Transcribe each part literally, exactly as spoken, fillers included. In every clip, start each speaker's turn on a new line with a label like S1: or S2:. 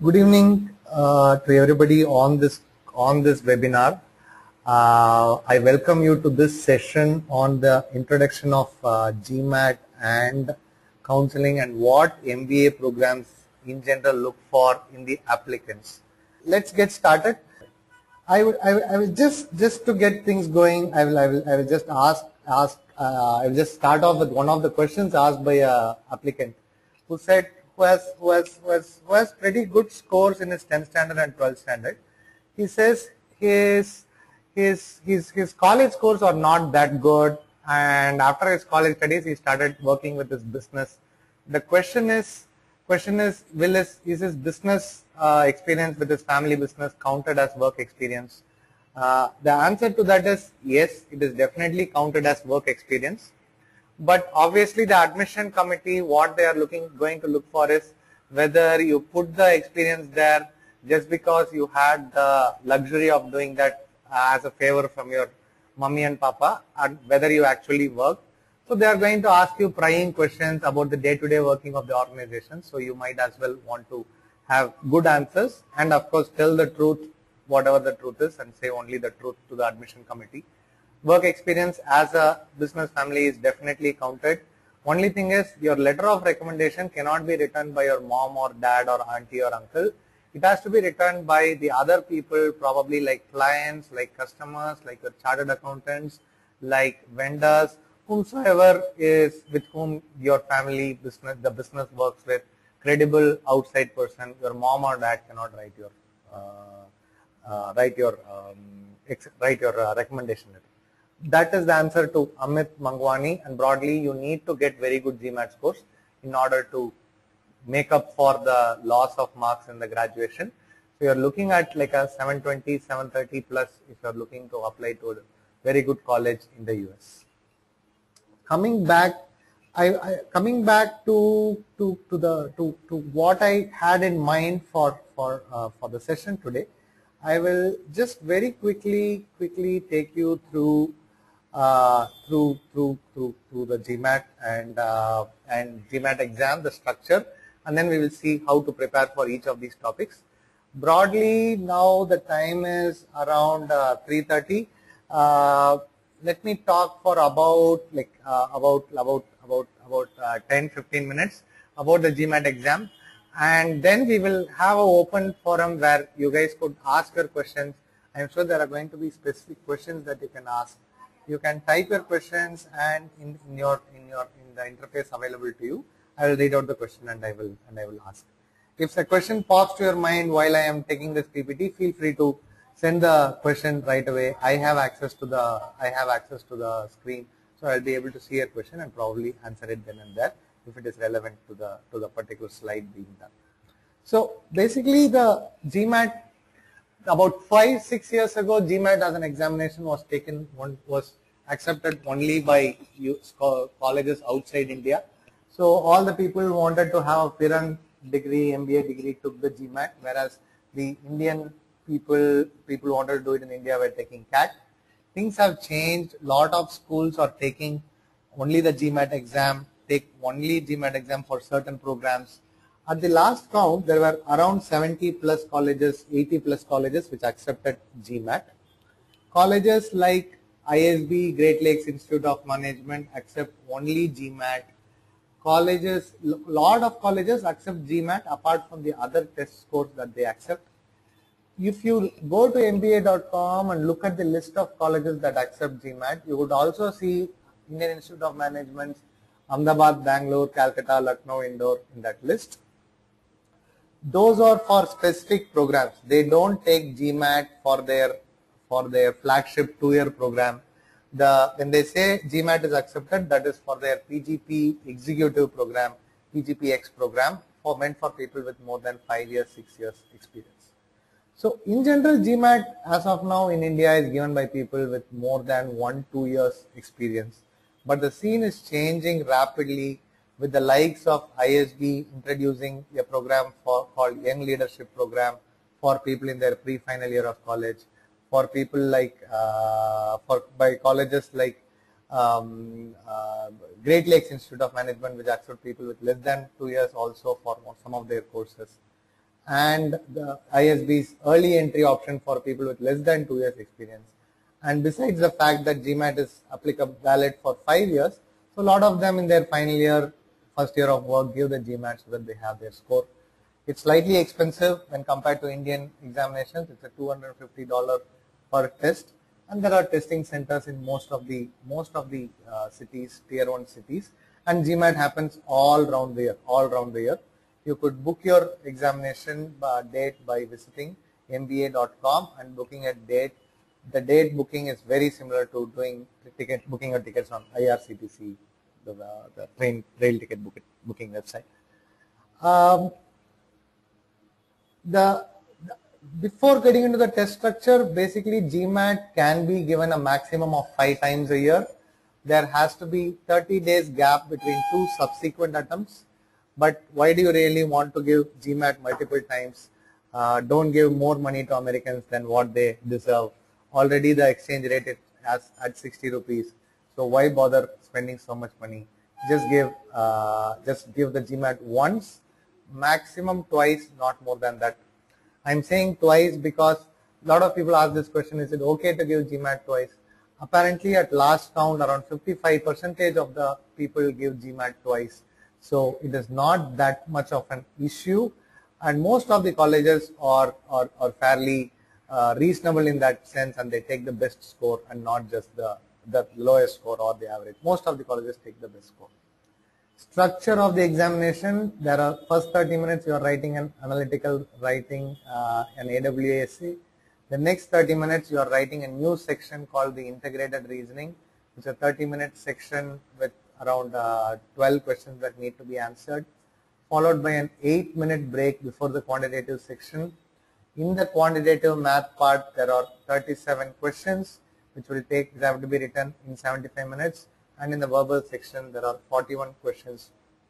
S1: Good evening uh, to everybody on this on this webinar. Uh, I welcome you to this session on the introduction of uh, GMAT and counseling and what M B A programs in general look for in the applicants. Let's get started. I would I, will- I will just just to get things going. I will I will I will just ask ask. Uh, I will just start off with one of the questions asked by a applicant who said who has who has who has, who has pretty good scores in his tenth standard and twelfth standard. He says his his his his college scores are not that good, and after his college studies he started working with his business. The question is question is will his is his business uh, experience with his family business counted as work experience? Uh, the answer to that is yes, it is definitely counted as work experience. But obviously the admission committee, what they are looking going to look for is whether you put the experience there just because you had the luxury of doing that uh, as a favor from your mummy and papa, and whether you actually work. So they are going to ask you prying questions about the day-to-day working of the organization. So you might as well want to have good answers and of course tell the truth, whatever the truth is, and say only the truth to the admission committee. Work experience as a business family is definitely counted. Only thing is your letter of recommendation cannot be written by your mom or dad or auntie or uncle. It has to be written by the other people, probably like clients, like customers, like your chartered accountants, like vendors, whomsoever is with whom your family business, the business works with, credible outside person. Your mom or dad cannot write your uh, uh, write your um, ex write your uh, recommendation letter. That is the answer to Amit Mangwani, and broadly you need to get very good GMAT scores in order to make up for the loss of marks in the graduation. So you're looking at like a seven twenty, seven thirty plus if you're looking to apply to a very good college in the U S. Coming back, I, I coming back to to to the to to what I had in mind for for uh, for the session today. I will just very quickly quickly take you through uh, through through through through the GMAT and uh, and GMAT exam, the structure, and then we will see how to prepare for each of these topics. Broadly, now the time is around uh, three thirty. Uh, let me talk for about like uh, about about about about uh, ten fifteen minutes about the GMAT exam, and then we will have an open forum where you guys could ask your questions. I am sure there are going to be specific questions that you can ask. You can type your questions, and in, in your in your in the interface available to you, I will read out the question and I will and I will ask. If the question pops to your mind while I am taking this P P T, feel free to send the question right away. I have access to the I have access to the screen, so I'll be able to see your question and probably answer it then and there if it is relevant to the to the particular slide being done. So basically, the GMAT. About five, six years ago, GMAT as an examination was taken, one was accepted only by colleges outside India. So all the people who wanted to have a Piran degree, M B A degree took the GMAT, whereas the Indian people, people who wanted to do it in India were taking C A T. Things have changed. A lot of schools are taking only the GMAT exam, take only GMAT exam for certain programs. At the last count, there were around seventy plus colleges, eighty plus colleges which accepted GMAT. Colleges like I S B, Great Lakes Institute of Management, accept only GMAT. Colleges, lot of colleges accept GMAT apart from the other test scores that they accept. If you go to M B A dot com and look at the list of colleges that accept GMAT, you would also see Indian Institute of Management, Ahmedabad, Bangalore, Calcutta, Lucknow, Indore in that list. Those are for specific programs. They don't take GMAT for their for their flagship two-year program. The when they say GMAT is accepted, that is for their P G P executive program, P G P X program, for meant for people with more than five years, six years experience. So in general, GMAT as of now in India is given by people with more than one, two years experience. But the scene is changing rapidly, with the likes of I S B introducing a program for, called Young Leadership Program for people in their pre-final year of college, for people like, uh, for by colleges like um, uh, Great Lakes Institute of Management, which accept people with less than two years also for some of their courses. and the I S B's early entry option for people with less than two years experience. And besides the fact that GMAT is applicable valid for five years, so a lot of them in their final year, first year of work give the GMAT so that they have their score. It's slightly expensive when compared to Indian examinations. It's a two hundred fifty dollars per test, and there are testing centers in most of the most of the uh, cities, tier one cities, and GMAT happens all round the year, all round the year. You could book your examination uh, date by visiting M B A dot com and booking a date. The date booking is very similar to doing ticket booking your tickets on I R C T C, the, uh, the train rail ticket book, booking website. Um, the, the before getting into the test structure, basically GMAT can be given a maximum of five times a year. There has to be thirty days gap between two subsequent attempts. But why do you really want to give GMAT multiple times? Uh, don't give more money to Americans than what they deserve. Already the exchange rate is at sixty rupees. So why bother spending so much money? Just give, uh, just give the GMAT once, maximum twice, not more than that. I'm saying twice because a lot of people ask this question: is it okay to give GMAT twice? Apparently, at last count, around fifty-five percent of the people give GMAT twice. So it is not that much of an issue, and most of the colleges are, are, are fairly uh, reasonable in that sense, and they take the best score and not just the, the lowest score or the average. Most of the colleges take the best score. Structure of the examination: there are first thirty minutes you are writing an analytical writing, uh, an A W A S C. The next thirty minutes you are writing a new section called the integrated reasoning. It's a thirty minute section with around uh, twelve questions that need to be answered, followed by an eight minute break before the quantitative section. In the quantitative math part, there are thirty-seven questions which will take, they have to be written in seventy-five minutes, and in the verbal section there are forty-one questions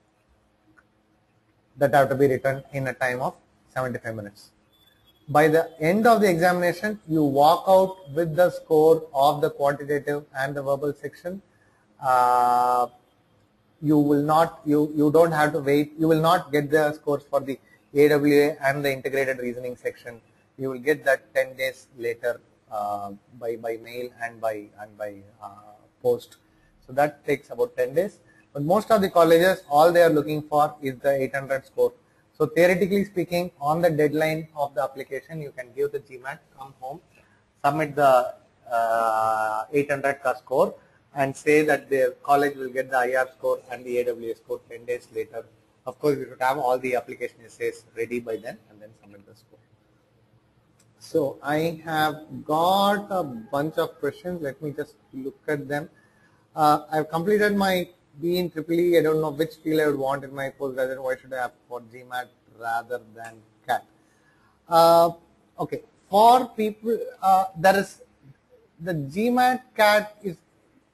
S1: that have to be written in a time of seventy-five minutes. By the end of the examination, you walk out with the score of the quantitative and the verbal section. Uh, you will not, you, you don't have to wait, you will not get the scores for the A W A and the integrated reasoning section. You will get that ten days later uh, by, by mail and by, and by uh, post. So that takes about ten days. But most of the colleges, all they are looking for is the eight hundred score. So theoretically speaking, on the deadline of the application, you can give the GMAT, come home, submit the uh, eight hundred score, and say that the college will get the I R score and the A W A score ten days later. Of course, you should have all the application essays ready by then and then submit the score. So I have got a bunch of questions. Let me just look at them. Uh, I've completed my B in Triple E. I don't know which field I would want in my postgraduate. Why should I have for GMAT rather than C A T? Uh, okay, for people, uh, there is the GMAT C A T is.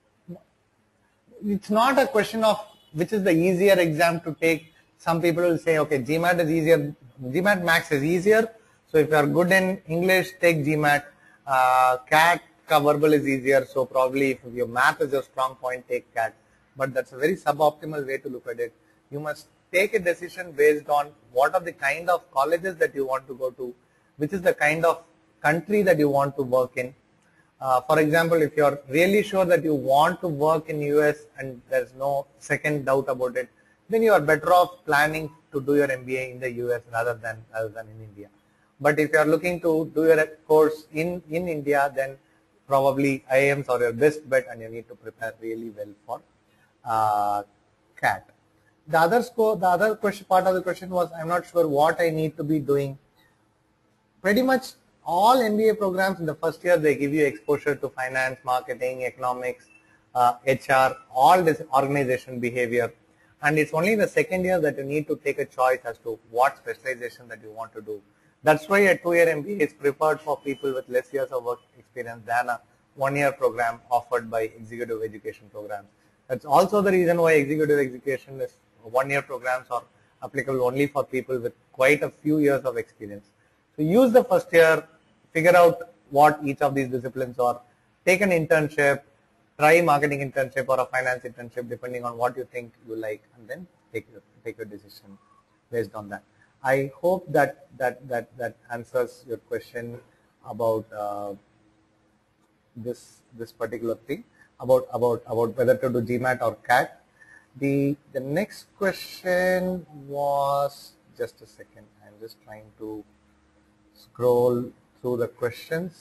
S1: It's not a question of which is the easier exam to take. Some people will say, okay, GMAT is easier, GMAT Max is easier. So if you are good in English, take GMAT. Uh, C A T verbal is easier. So probably if your math is your strong point, take C A T. But that's a very suboptimal way to look at it. You must take a decision based on what are the kind of colleges that you want to go to, which is the kind of country that you want to work in. Uh, for example, if you are really sure that you want to work in U S and there's no second doubt about it, then you are better off planning to do your M B A in the U S rather than rather than in India. But if you are looking to do your course in, in India, then probably I I Ms are your best bet and you need to prepare really well for uh, C A T. The other score, the other question, part of the question was, I'm not sure what I need to be doing. Pretty much all M B A programs in the first year, they give you exposure to finance, marketing, economics, uh, H R, all this organization behavior. And it's only in the second year that you need to take a choice as to what specialization that you want to do. That's why a two-year M B A is preferred for people with less years of work experience than a one-year program offered by executive education programs. That's also the reason why executive education is one-year programs are applicable only for people with quite a few years of experience. So use the first year, figure out what each of these disciplines are, take an internship, try marketing internship or a finance internship depending on what you think you like, and then take your, take your decision based on that. I hope that that that that answers your question about uh, this this particular thing about about about whether to do GMAT or CAT. The the next question was, just a second, I'm just trying to scroll through the questions.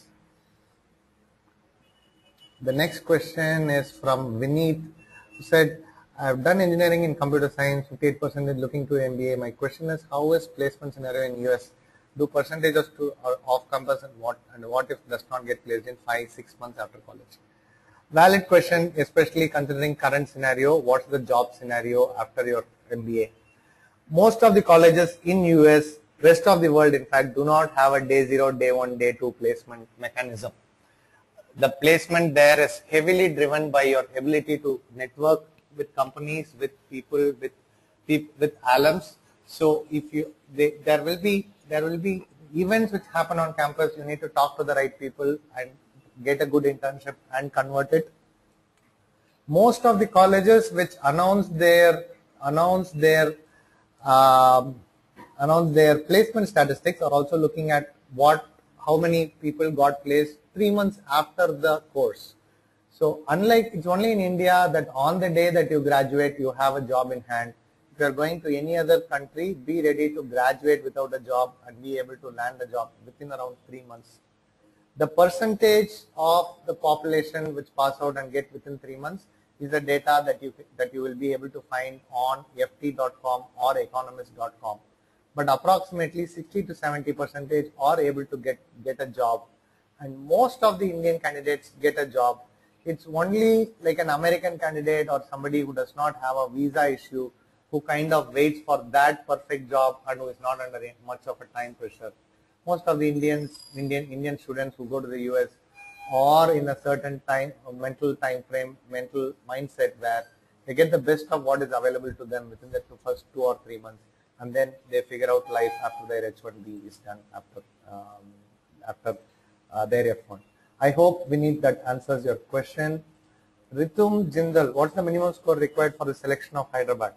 S1: The next question is from Vineet, who said, I've done engineering in computer science, fifty-eight percent is looking to M B A. My question is, how is placement scenario in U S? Do percentages to are off campus, and what and what if does not get placed in five, six months after college? Valid question, especially considering current scenario. What's the job scenario after your M B A? Most of the colleges in U S, rest of the world, in fact, do not have a day zero, day one, day two placement mechanism. The placement there is heavily driven by your ability to network with companies, with people, with with alums. So if you they, there will be there will be events which happen on campus. You need to talk to the right people and get a good internship and convert it. Most of the colleges which announce their announce their um, announce their placement statistics are also looking at what how many people got placed three months after the course. So unlike, it's only in India that on the day that you graduate, you have a job in hand. If you are going to any other country, be ready to graduate without a job and be able to land a job within around three months. The percentage of the population which pass out and get within three months is the data that you that you will be able to find on F T dot com or economist dot com. But approximately sixty to seventy percentage are able to get get a job, and most of the Indian candidates get a job. It's only like an American candidate or somebody who does not have a visa issue who kind of waits for that perfect job and who is not under much of a time pressure. Most of the Indians, Indian Indian students who go to the U S are in a certain time, mental time frame, mental mindset where they get the best of what is available to them within the first two or three months, and then they figure out life after their H one B is done, after um, after uh, their F one. I hope, Vineet, that answers your question. Ritum Jindal, what's the minimum score required for the selection of Hyderabad?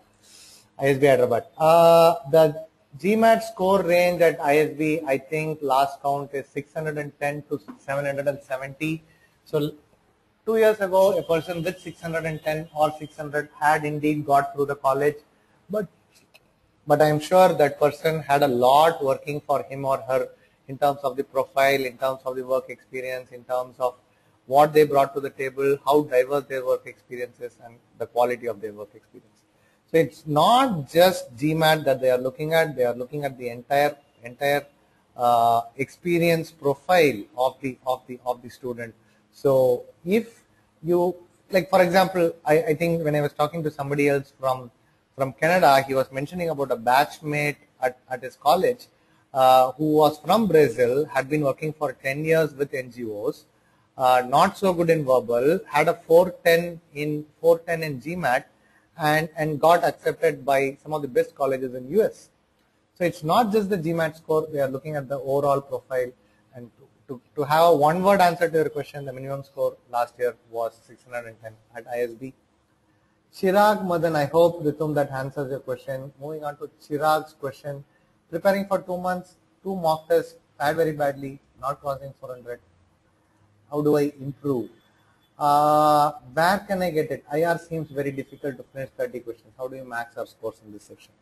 S1: I S B Hyderabad. Uh, the GMAT score range at I S B, I think last count is six hundred ten to seven hundred seventy. So two years ago, a person with six hundred ten or six hundred had indeed got through the college, but but I am sure that person had a lot working for him or her in terms of the profile, in terms of the work experience, in terms of what they brought to the table, how diverse their work experience is, and the quality of their work experience. So it's not just GMAT that they are looking at, they are looking at the entire entire uh, experience profile of the of the of the student. So if you, like for example, I, I think when I was talking to somebody else from from Canada, he was mentioning about a batchmate at, at his college uh, who was from Brazil, had been working for ten years with N G Os, uh, not so good in verbal, had a four ten in four ten in GMAT, and and got accepted by some of the best colleges in U S. So it's not just the GMAT score, they are looking at the overall profile. And to, to, to have a one word answer to your question, the minimum score last year was six hundred ten at I S B. Chirag Madan, I hope, Ritum, that answers your question. Moving on to Chirag's question. Preparing for two months, two mock tests, fared very badly, not crossing four hundred. How do I improve? Uh, where can I get it? I R seems very difficult to finish thirty questions. How do you max our scores in this section?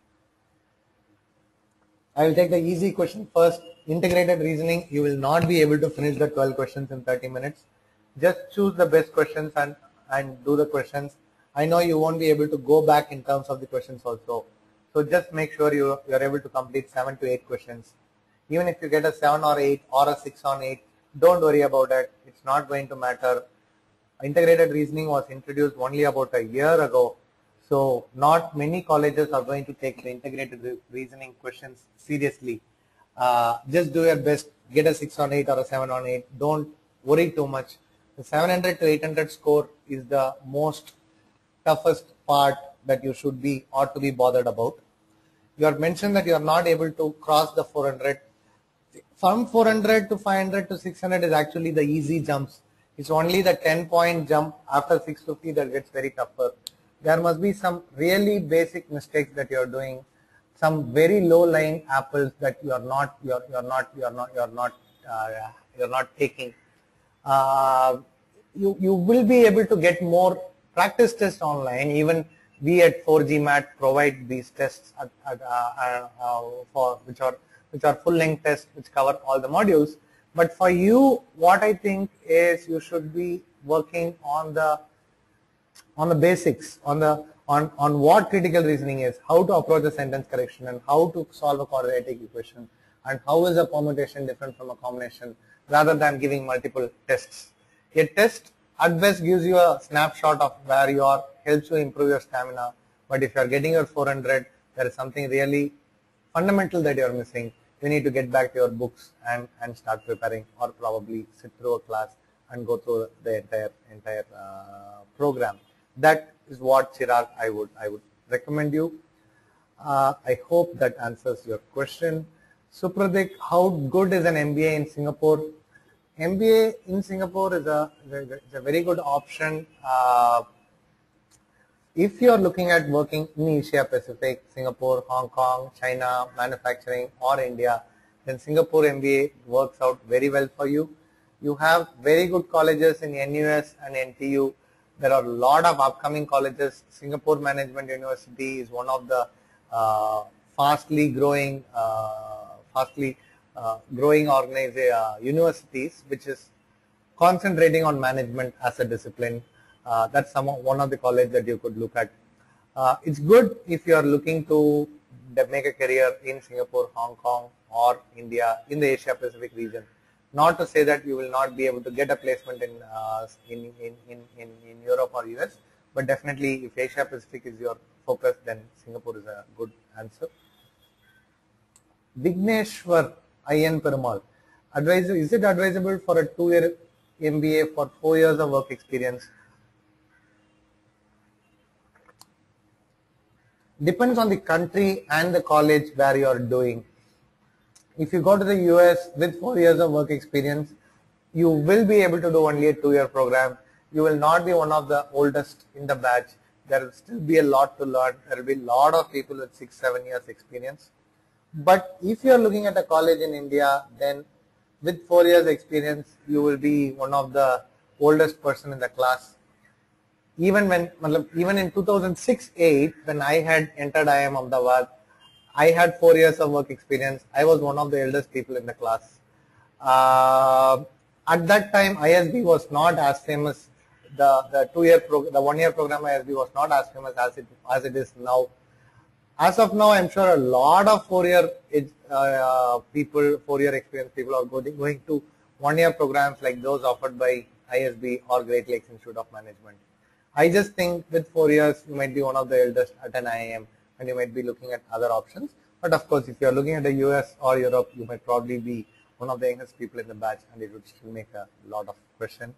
S1: I will take the easy question first. Integrated reasoning, you will not be able to finish the twelve questions in thirty minutes. Just choose the best questions and, and do the questions. I know you won't be able to go back in terms of the questions also. So just make sure you, you are able to complete seven to eight questions. Even if you get a seven or eight or a six on eight, don't worry about it. It's not going to matter. Integrated reasoning was introduced only about a year ago. So not many colleges are going to take the integrated re reasoning questions seriously. Uh, just do your best, get a six on eight or a seven on eight. Don't worry too much. The seven hundred to eight hundred score is the most toughest part that you should be or to be bothered about. You have mentioned that you are not able to cross the four hundred. From four hundred to five hundred to six hundred is actually the easy jumps. It's only the ten point jump after six fifty that gets very tougher. There must be some really basic mistakes that you are doing. some very low-lying apples that you are not, you are, you are not, you are not, you are not, uh, you are not taking. Uh, you you will be able to get more practice tests online. Even we at four G MAT provide these tests at, at, uh, uh, for which are which are full-length tests which cover all the modules. But for you, what I think is you should be working on the on the basics, on the on on what critical reasoning is, how to approach a sentence correction, and how to solve a quadratic equation, and how is a permutation different from a combination, rather than giving multiple tests. A test at best gives you a snapshot of where you are, helps you improve your stamina. But if you are getting your four hundred, there is something really fundamental that you are missing. You need to get back to your books and and start preparing, or probably sit through a class and go through the entire entire uh, program. That is what, Chirag, I would I would recommend you. Uh, I hope that answers your question. Supradik, how good is an M B A in Singapore? M B A in Singapore is a, is a very good option. Uh, if you are looking at working in Asia Pacific, Singapore, Hong Kong, China, manufacturing, or India, then Singapore M B A works out very well for you. You have very good colleges in N U S and N T U. There are a lot of upcoming colleges. Singapore Management University is one of the uh, fastly growing, uh, fastly uh, growing organized uh, universities, which is concentrating on management as a discipline. Uh, that's some one of the college that you could look at. Uh, it's good if you are looking to make a career in Singapore, Hong Kong, or India, in the Asia Pacific region. Not to say that you will not be able to get a placement in uh, in, in, in, in, in Europe or U S, but definitely if Asia Pacific is your focus, then Singapore is a good answer. Vigneshwar I N Perumal, advisor, is it advisable for a two-year M B A for four years of work experience? Depends on the country and the college where you are doing. If you go to the U S with four years of work experience, you will be able to do only a two-year program. You will not be one of the oldest in the batch. There will still be a lot to learn. There will be a lot of people with six, seven years experience. But if you are looking at a college in India, then with four years experience, you will be one of the oldest person in the class. Even when, even in two thousand six eight, when I had entered I I M Ahmedabad, I had four years of work experience. I was one of the eldest people in the class. Uh, at that time, I S B was not as famous. The the two-year program, the one-year program I S B was not as famous as it as it is now. As of now, I'm sure a lot of four-year uh, people, four-year experience people are going going to one-year programs like those offered by I S B or Great Lakes Institute of Management. I just think with four years, you might be one of the eldest at an I I M. And you might be looking at other options. But of course, if you are looking at the U S or Europe, you might probably be one of the youngest people in the batch, and it would still make a lot of question.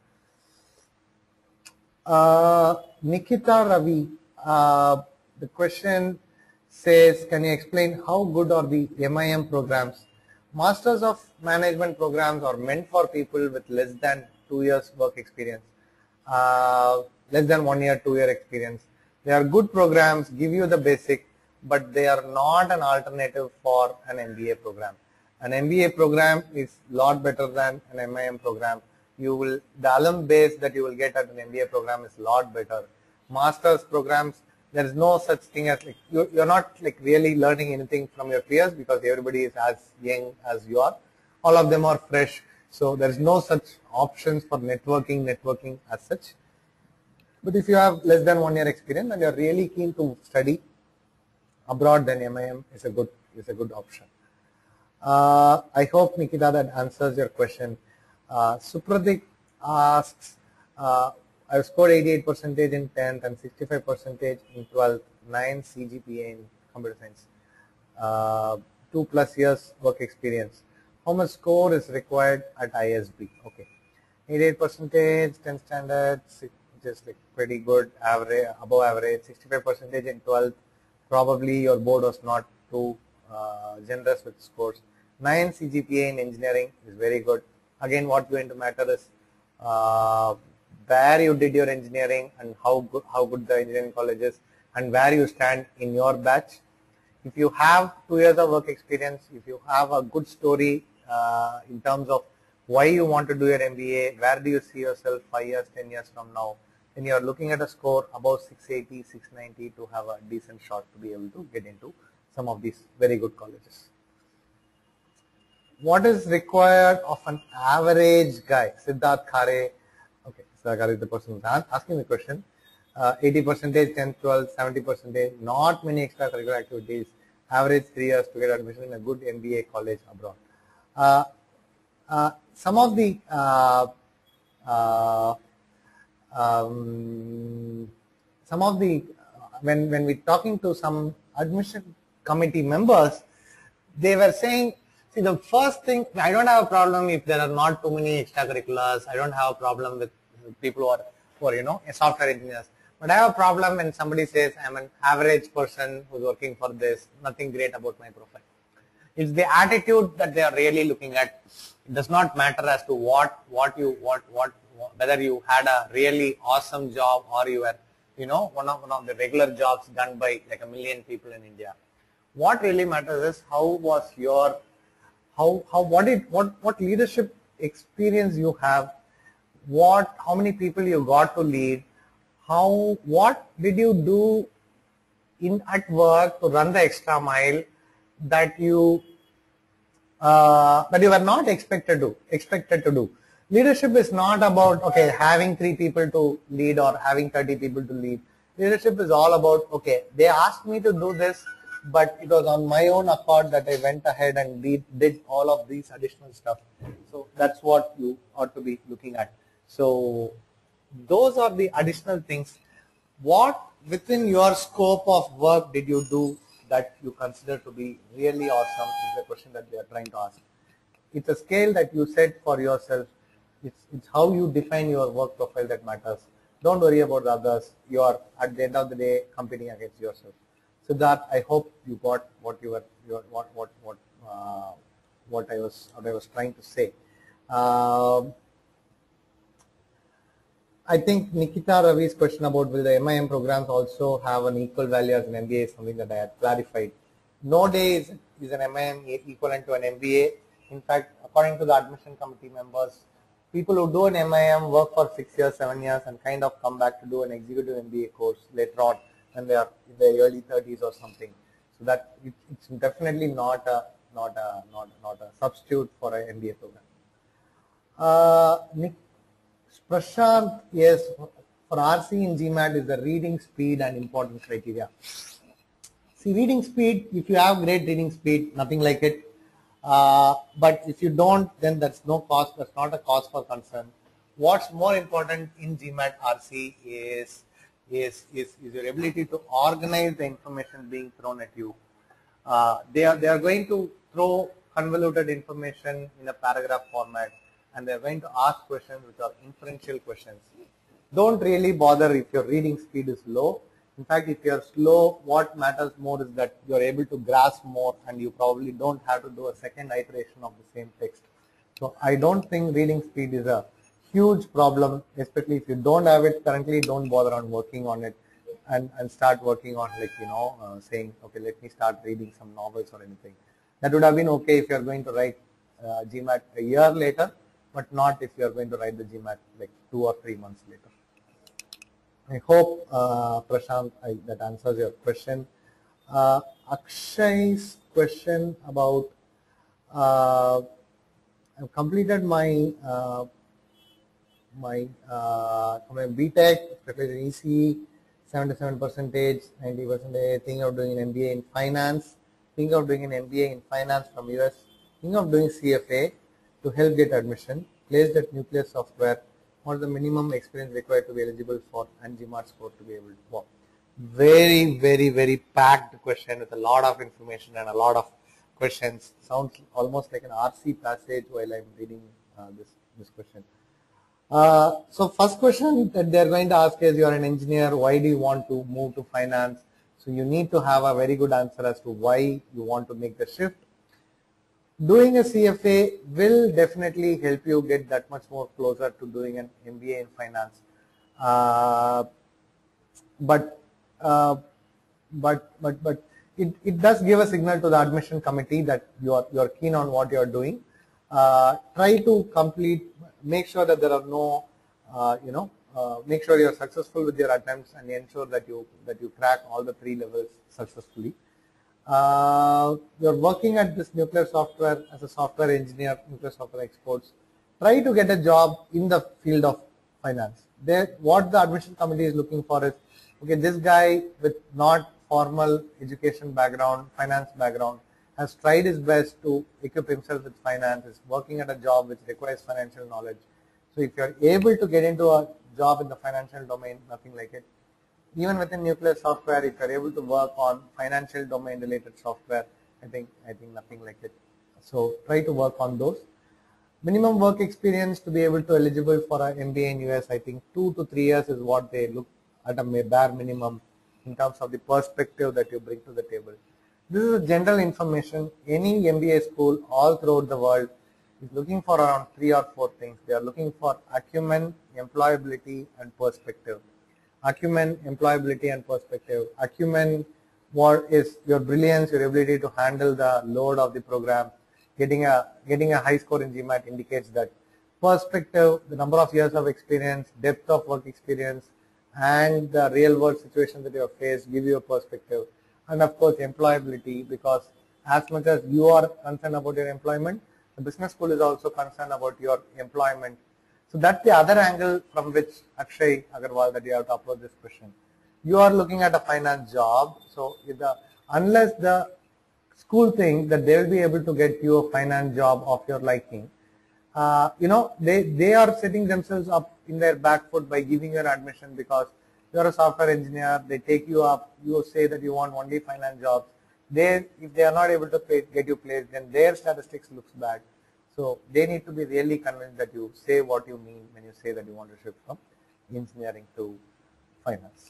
S1: Uh, Nikita Ravi, uh, the question says, can you explain how good are the M I M programs? Masters of Management programs are meant for people with less than two years work experience, uh, less than one year, two year experience. They are good programs, give you the basic, but they are not an alternative for an M B A program. An M B A program is a lot better than an M I M program. You will, the alum base that you will get at an M B A program is a lot better. Master's programs, there is no such thing as, like, you, you're not like really learning anything from your peers because everybody is as young as you are. All of them are fresh. So there is no such options for networking, networking as such. But if you have less than one year experience and you're really keen to study abroad, then M I M is a good is a good option. Uh, I hope, Nikita, that answers your question. Uh, Supradik asks, uh, I've scored eighty-eight percent in tenth and sixty-five percent in twelfth, nine C G P A in computer science, uh, two plus years work experience. How much score is required at I S B? Okay, eighty-eight percent, tenth standard, just like pretty good, average, above average, sixty-five percent in twelfth. Probably your board was not too uh, generous with scores. nine C G P A in engineering is very good. Again, what's going to matter is uh, where you did your engineering and how good, how good the engineering college is and where you stand in your batch. If you have two years of work experience, if you have a good story uh, in terms of why you want to do your M B A, where do you see yourself five years, ten years from now, then you are looking at a score above six eighty, six ninety to have a decent shot to be able to get into some of these very good colleges. What is required of an average guy? Siddharth Khare. Okay, Siddharth Khare is the person who's asking the question. Uh, eighty percentage, tenth, twelfth, seventy percentage, not many extracurricular activities, average three years to get admission in a good M B A college abroad. Uh, uh, some of the uh, uh, um, some of the uh, when when we talking to some admission committee members, they were saying, see, the first thing, I don't have a problem if there are not too many extracurriculars. I don't have a problem with people who are, who are you know, software engineers. But I have a problem when somebody says I'm an average person who's working for this, nothing great about my profile. It's the attitude that they are really looking at. It does not matter as to what, what you, what, what, whether you had a really awesome job or you were, you know, one of, one of the regular jobs done by like a million people in India. What really matters is how was your, how, how, what it, what, what leadership experience you have, what, how many people you got to lead, how, what did you do in at work to run the extra mile that you uh, that you were not expected to expected to do. Leadership is not about okay having three people to lead or having thirty people to lead. Leadership is all about okay they asked me to do this, but it was on my own accord that I went ahead and did, did all of these additional stuff. So that's what you ought to be looking at. So those are the additional things. What within your scope of work did you do that you consider to be really awesome is the question that they are trying to ask. It's a scale that you set for yourself. It's, it's how you define your work profile that matters. Don't worry about the others. You are at the end of the day competing against yourself. So that I hope you got what you were, your, what what what uh, what I was what I was trying to say. Uh, I think Nikita Ravi's question about will the M I M programs also have an equal value as an M B A is something that I had clarified. No day is, is an M I M equivalent to an M B A. In fact, according to the admission committee members, people who do an M I M work for six years, seven years and kind of come back to do an executive M B A course later on when they are in their early thirties or something. So that it, it's definitely not a, not, a, not, not a substitute for an M B A program. Uh, Nick, Prashant, yes, for R C in GMAT is the reading speed and important criteria. See, reading speed, if you have great reading speed, nothing like it. Uh, but if you don't, then that's no cause, that's not a cause for concern. What's more important in GMAT R C is, is, is, is your ability to organize the information being thrown at you. Uh, they, are, they are going to throw convoluted information in a paragraph format. And they're going to ask questions which are inferential questions. Don't really bother if your reading speed is low. In fact, if you're slow, what matters more is that you're able to grasp more and you probably don't have to do a second iteration of the same text. So I don't think reading speed is a huge problem, especially if you don't have it currently, don't bother on working on it and, and start working on like, you know, uh, saying, okay, let me start reading some novels or anything. That would have been okay if you're going to write uh, GMAT a year later, but not if you are going to write the GMAT like two or three months later. I hope, uh, Prashant, I, that answers your question. Uh, Akshay's question about, uh, I've completed my, uh, my, uh, my B Tech, especially in E C E, seventy-seven percentage, ninety percentage, thinking of doing an M B A in finance, thinking of doing an M B A in finance from U S, thinking of doing C F A, to help get admission, placed at Nucleus Software, what is the minimum experience required to be eligible for and GMAT score to be able to work? Very, very, very packed question with a lot of information and a lot of questions. Sounds almost like an R C passage while I'm reading uh, this, this question. Uh, so first question that they're going to ask is, you're an engineer, why do you want to move to finance? So you need to have a very good answer as to why you want to make the shift. Doing a C F A will definitely help you get that much more closer to doing an M B A in finance. Uh, but, uh, but, but, but it, it does give a signal to the admission committee that you are, you are keen on what you are doing. Uh, try to complete, make sure that there are no, uh, you know, uh, make sure you are successful with your attempts and ensure that you, that you crack all the three levels successfully. Uh, you're working at this nuclear software as a software engineer, nuclear software exports. Try to get a job in the field of finance. There, what the admission committee is looking for is, okay, this guy with not formal education background, finance background, has tried his best to equip himself with finance, is working at a job which requires financial knowledge. So if you're able to get into a job in the financial domain, nothing like it. Even within nuclear software, if you're able to work on financial domain related software, I think I think nothing like it. So try to work on those. Minimum work experience to be able to eligible for an M B A in U S, I think two to three years is what they look at a bare minimum in terms of the perspective that you bring to the table. This is general information. Any M B A school all throughout the world is looking for around three or four things. They are looking for acumen, employability, and perspective. Acumen, employability, and perspective. Acumen, what is your brilliance, your ability to handle the load of the program. Getting a getting a high score in GMAT indicates that. Perspective, the number of years of experience, depth of work experience, and the real world situation that you have faced give you a perspective. And of course, employability, because as much as you are concerned about your employment, the business school is also concerned about your employment. So that's the other angle from which Akshay Agarwal that you have to approach this question. You are looking at a finance job, so if the, unless the school thinks that they will be able to get you a finance job of your liking, uh, you know, they, they are setting themselves up in their back foot by giving you an admission because you are a software engineer, they take you up, you say that you want only finance jobs. They, if they are not able to pay, get you placed, then their statistics looks bad. So they need to be really convinced that you say what you mean when you say that you want to shift from engineering to finance.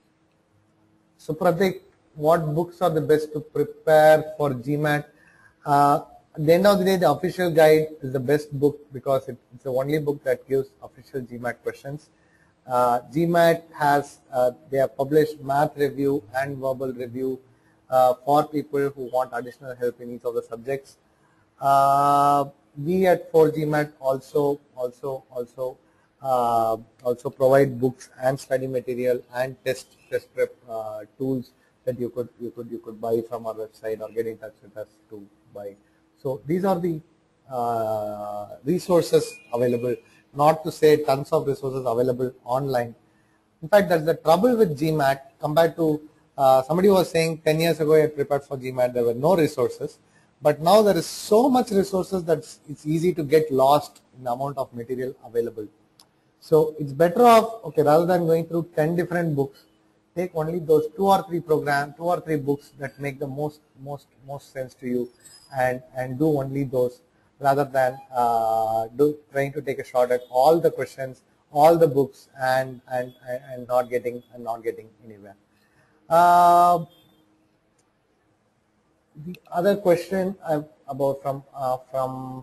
S1: So Pratik, what books are the best to prepare for GMAT? Uh, at the end of the day, the official guide is the best book because it, it's the only book that gives official GMAT questions. Uh, GMAT has, uh, they have published math review and verbal review uh, for people who want additional help in each of the subjects. Uh, we at four G MAT also also also uh, also provide books and study material and test test prep uh, tools that you could you could you could buy from our website or get in touch with us to buy. So these are the uh, resources available. Not to say tons of resources available online. In fact, that's the trouble with GMAT compared to uh, somebody was saying ten years ago I prepared for GMAT, there were no resources. But now there is so much resources that it's easy to get lost in the amount of material available. So it's better off, okay, rather than going through ten different books, take only those two or three programs, two or three books that make the most, most, most sense to you and, and do only those rather than uh, do, trying to take a shot at all the questions, all the books and, and, and not getting, and not getting anywhere. Uh, The other question uh, about from uh, from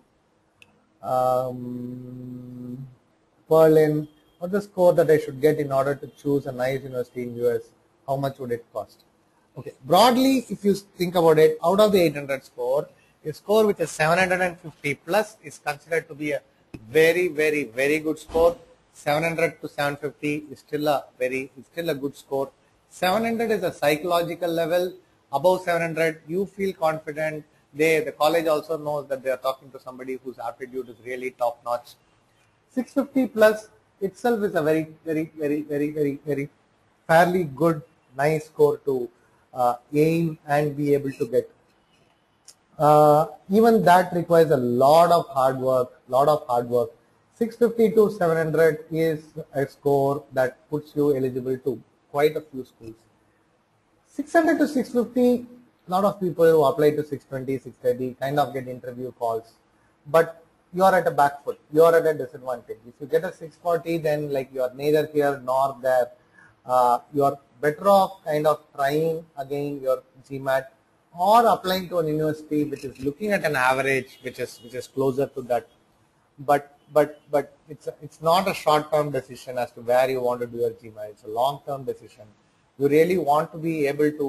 S1: um, Berlin, what's the score that I should get in order to choose a nice university in U S? How much would it cost? Okay, broadly, if you think about it, out of the eight hundred score, a score which is seven hundred fifty plus is considered to be a very, very, very good score. seven hundred to seven fifty is still a very, is still a good score. seven hundred is a psychological level. Above seven hundred, you feel confident. They, the college also knows that they are talking to somebody whose aptitude is really top notch. six fifty plus itself is a very, very, very, very, very, very fairly good, nice score to uh, aim and be able to get. Uh, even that requires a lot of hard work, lot of hard work. six fifty to seven hundred is a score that puts you eligible to quite a few schools. six hundred to six fifty, a lot of people who apply to six twenty, six thirty kind of get interview calls, but you are at a back foot, you are at a disadvantage. If you get a six forty, then like you are neither here nor there. Uh, you are better off kind of trying again your GMAT or applying to an university which is looking at an average which is which is closer to that. But but but it's a, it's not a short-term decision as to where you want to do your GMAT. It's a long-term decision. You really want to be able to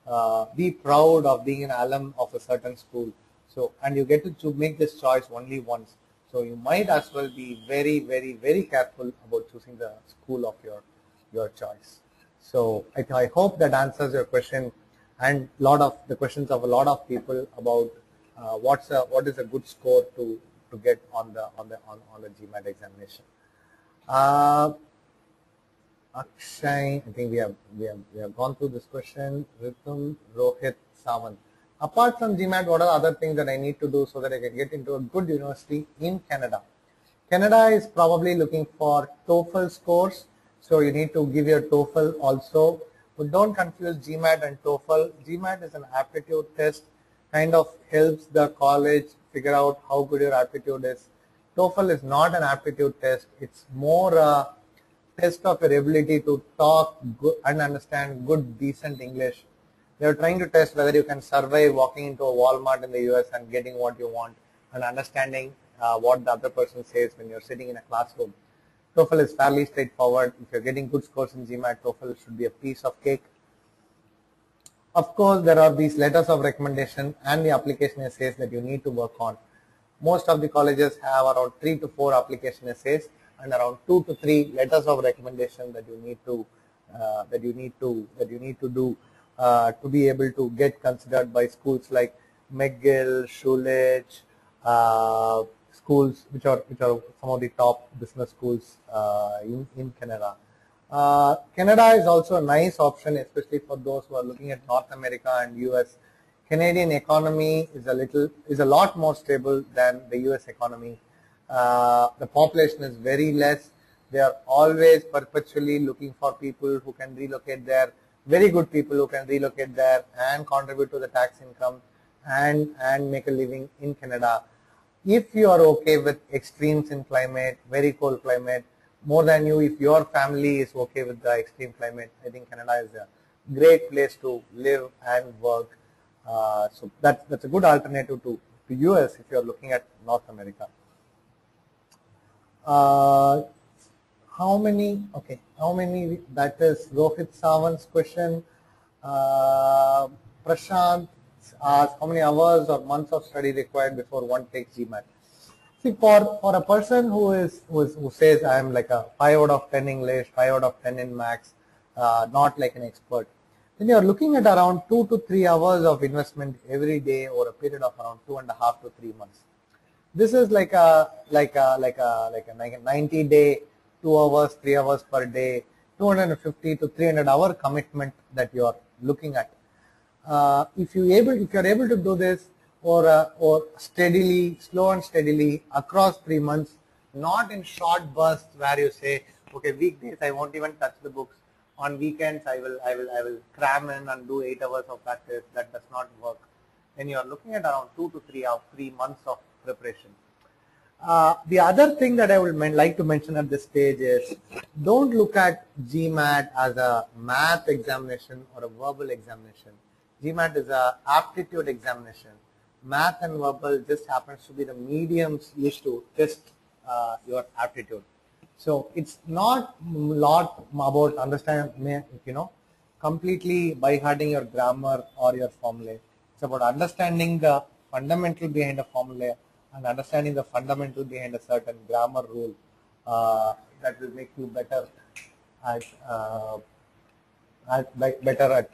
S1: uh, be proud of being an alum of a certain school. So, and you get to, to make this choice only once. So you might as well be very, very, very careful about choosing the school of your your choice. So I, I hope that answers your question and lot of the questions of a lot of people about uh, what's a, what is a good score to to get on the on the on, on the GMAT examination. Uh, Akshay, I think we have we have we have gone through this question. Ritum, Rohit, Savant. Apart from GMAT, what are other things that I need to do so that I can get into a good university in Canada? Canada is probably looking for TOEFL scores, so you need to give your TOEFL also. But don't confuse GMAT and TOEFL. GMAT is an aptitude test, kind of helps the college figure out how good your aptitude is. TOEFL is not an aptitude test. It's more a test of your ability to talk good and understand good, decent English. They're trying to test whether you can survive walking into a Walmart in the U S and getting what you want and understanding uh, what the other person says when you're sitting in a classroom. TOEFL is fairly straightforward. If you're getting good scores in GMAT, TOEFL should be a piece of cake. Of course, there are these letters of recommendation and the application essays that you need to work on. Most of the colleges have around three to four application essays and around two to three letters of recommendation that you need to uh, that you need to that you need to do uh, to be able to get considered by schools like McGill, Schulich, uh, schools which are which are some of the top business schools uh, in in Canada. Uh, Canada is also a nice option, especially for those who are looking at North America and U S. Canadian economy is a little is a lot more stable than the U S economy. Uh, the population is very less. They are always perpetually looking for people who can relocate there, very good people who can relocate there and contribute to the tax income and, and make a living in Canada. If you are okay with extremes in climate, very cold climate, more than you, if your family is okay with the extreme climate, I think Canada is a great place to live and work. Uh, so that's, that's a good alternative to, to U S if you are looking at North America. Uh, how many, okay, how many, that is Rohit Savant's question. Uh, Prashant asked how many hours or months of study required before one takes GMAT. See, for, for a person who is, who is who says I am like a five out of ten English, five out of ten in Maths, uh, not like an expert, then you are looking at around two to three hours of investment every day over a period of around two and a half to three months. This is like a like a like a like a, like a ninety day, two hours, three hours per day, two hundred fifty to three hundred hour commitment that you are looking at. Uh, if you able if you are able to do this or uh, or steadily, slow and steadily across three months, not in short bursts where you say, okay, weekdays I won't even touch the books. On weekends I will I will I will cram in and do eight hours of practice. That does not work. Then you are looking at around two to three hours, three months of preparation. Uh, the other thing that I would like to mention at this stage is don't look at GMAT as a math examination or a verbal examination. GMAT is a aptitude examination. Math and verbal just happens to be the mediums used to test uh, your aptitude. So it's not a lot about understanding, you know, completely by hearting your grammar or your formulae. It's about understanding the fundamental behind a formula and understanding the fundamental behind a certain grammar rule uh, that will make you better at, uh, at better at,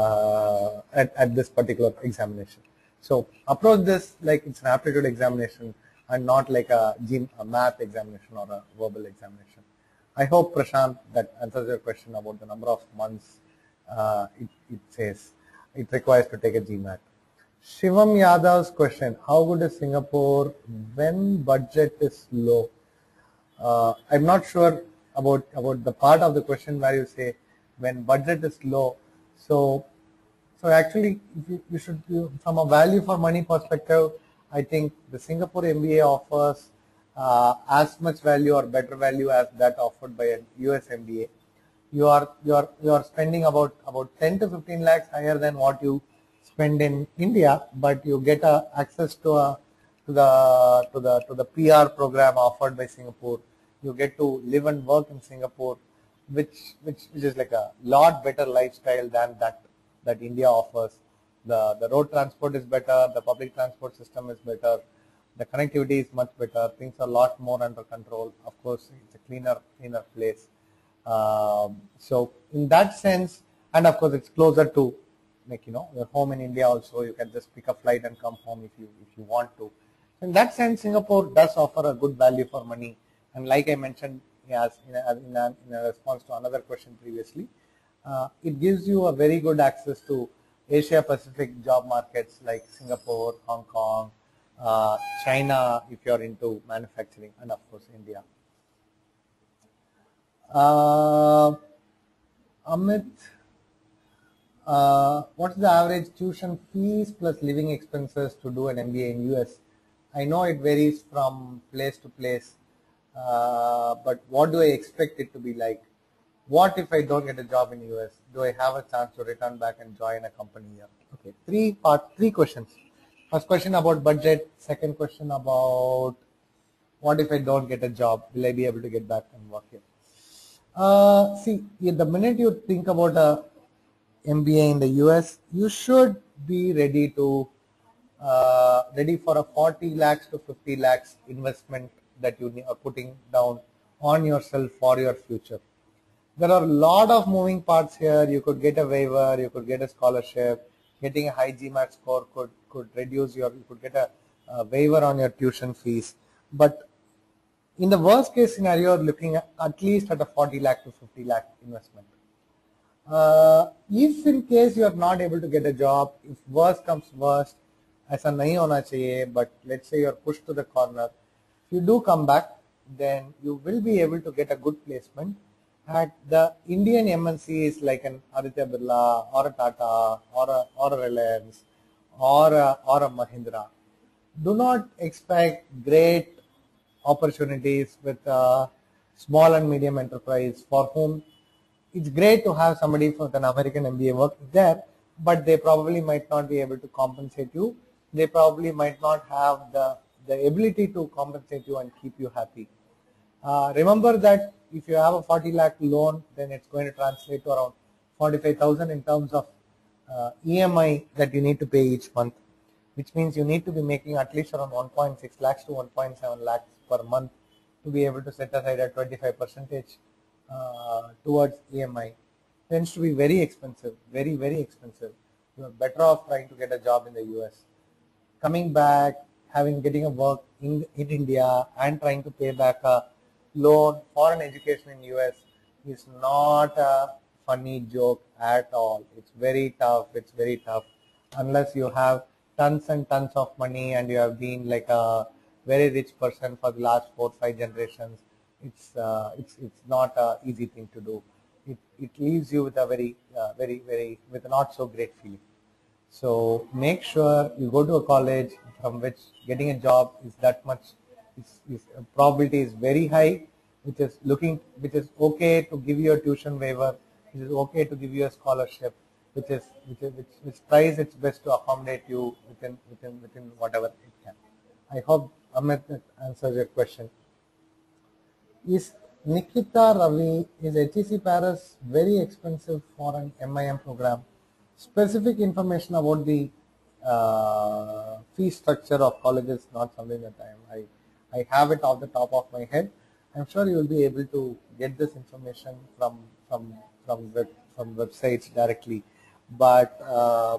S1: uh, at at this particular examination. So approach this like it's an aptitude examination and not like a, a math examination or a verbal examination. I hope, Prashant, that answers your question about the number of months uh, it, it says it requires to take a GMAT. Shivam Yadav's question, how good is Singapore when budget is low? Uh, I'm not sure about, about the part of the question where you say when budget is low. So, so actually, you, you should, you, from a value for money perspective, I think the Singapore M B A offers uh, as much value or better value as that offered by a U S M B A. You are, you are, you are spending about, about ten to fifteen lakhs higher than what you spend in India, but you get a access to a to the to the to the P R program offered by Singapore. You get to live and work in Singapore, which which which is like a lot better lifestyle than that that India offers. The, the road transport is better, the public transport system is better, the connectivity is much better, things are a lot more under control. Of course, it's a cleaner, cleaner place. Um, so in that sense, and of course it's closer to, like, you know, your home in India also. You can just pick a flight and come home if you if you want to. In that sense, Singapore does offer a good value for money. And like I mentioned, yes, in a, in a, in a response to another question previously, uh, it gives you a very good access to Asia Pacific job markets like Singapore, Hong Kong, uh, China if you're into manufacturing, and of course India. Uh, Amit, uh, what's the average tuition fees plus living expenses to do an M B A in U S? I know it varies from place to place, uh, but what do I expect it to be like? What if I don't get a job in U S? Do I have a chance to return back and join a company here? Okay, three part, three questions. First question about budget. Second question about what if I don't get a job? Will I be able to get back and work here? Uh, see, the minute you think about a M B A in the U S, you should be ready to uh, ready for a forty lakhs to fifty lakhs investment that you are putting down on yourself for your future. There are a lot of moving parts here. You could get a waiver, you could get a scholarship. Getting a high GMAT score could could reduce your, you could get a, a waiver on your tuition fees. But in the worst case scenario, looking at, at least at a forty lakh to fifty lakh investment. Uh, if in case you are not able to get a job, if worst comes worst, aisa nahi hona chahiye, but let's say you are pushed to the corner, if you do come back, then you will be able to get a good placement at the Indian M N Cs like an Aditya Birla or a Tata or a, or a Reliance or a, or a Mahindra. Do not expect great opportunities with uh, small and medium enterprise for whom it's great to have somebody with an American M B A working there, but they probably might not be able to compensate you. They probably might not have the, the ability to compensate you and keep you happy. Uh, remember that if you have a forty lakh loan, then it's going to translate to around forty-five thousand in terms of uh, E M I that you need to pay each month, which means you need to be making at least around one point six lakhs to one point seven lakhs per month to be able to set aside a twenty-five percentage uh, towards E M I. Tends to be very expensive, very, very expensive. You are better off trying to get a job in the U S. Coming back, having getting a work in, in India and trying to pay back a loan for an education in U S is not a funny joke at all. It's very tough. It's very tough unless you have tons and tons of money and you have been like a very rich person for the last four five generations. It's uh, it's it's not an easy thing to do. It it leaves you with a very uh, very very with a not so great feeling. So make sure you go to a college from which getting a job is that much, is, is probability is very high, which is looking, which is okay to give you a tuition waiver, which is okay to give you a scholarship, which is which is, which, which tries its best to accommodate you within within within whatever it can. I hope Amit answers your question. Is Nikita Ravi, is H E C Paris very expensive for an M I M program? Specific information about the uh, fee structure of colleges not something that I am. I, I have it off the top of my head. I'm sure you will be able to get this information from from from web, from websites directly, but uh,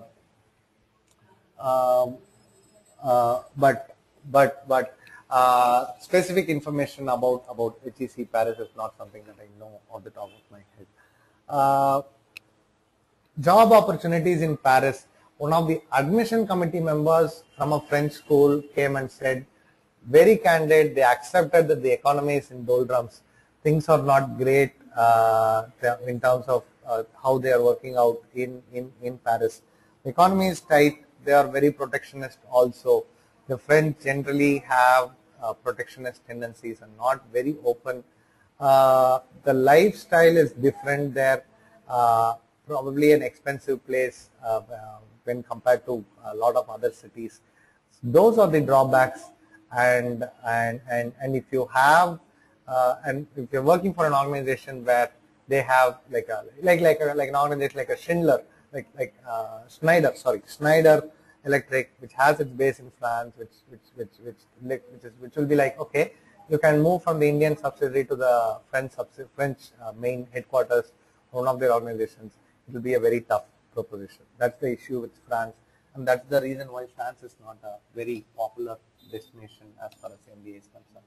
S1: um, uh, but but but uh, specific information about about H E C Paris is not something that I know off the top of my head. Uh, Job opportunities in Paris. One of the admission committee members from a French school came and said, very candid, they accepted that the economy is in doldrums. Things are not great uh, in terms of uh, how they are working out in, in, in Paris. The economy is tight. They are very protectionist also. The French generally have uh, protectionist tendencies and not very open. Uh, the lifestyle is different there. Uh, probably an expensive place uh, uh, when compared to a lot of other cities. Those are the drawbacks, and and and and if you have uh, and if you're working for an organization where they have like a like like a, like an organization like a Schindler, like like uh, Schneider, sorry, Schneider Electric, which has its base in France, which which which which which, is, which will be like, okay, you can move from the Indian subsidiary to the French subsidiary, French uh, main headquarters, one of their organizations. It will be a very tough proposition. That's the issue with France, and that's the reason why France is not a very popular destination as far as M B A is concerned.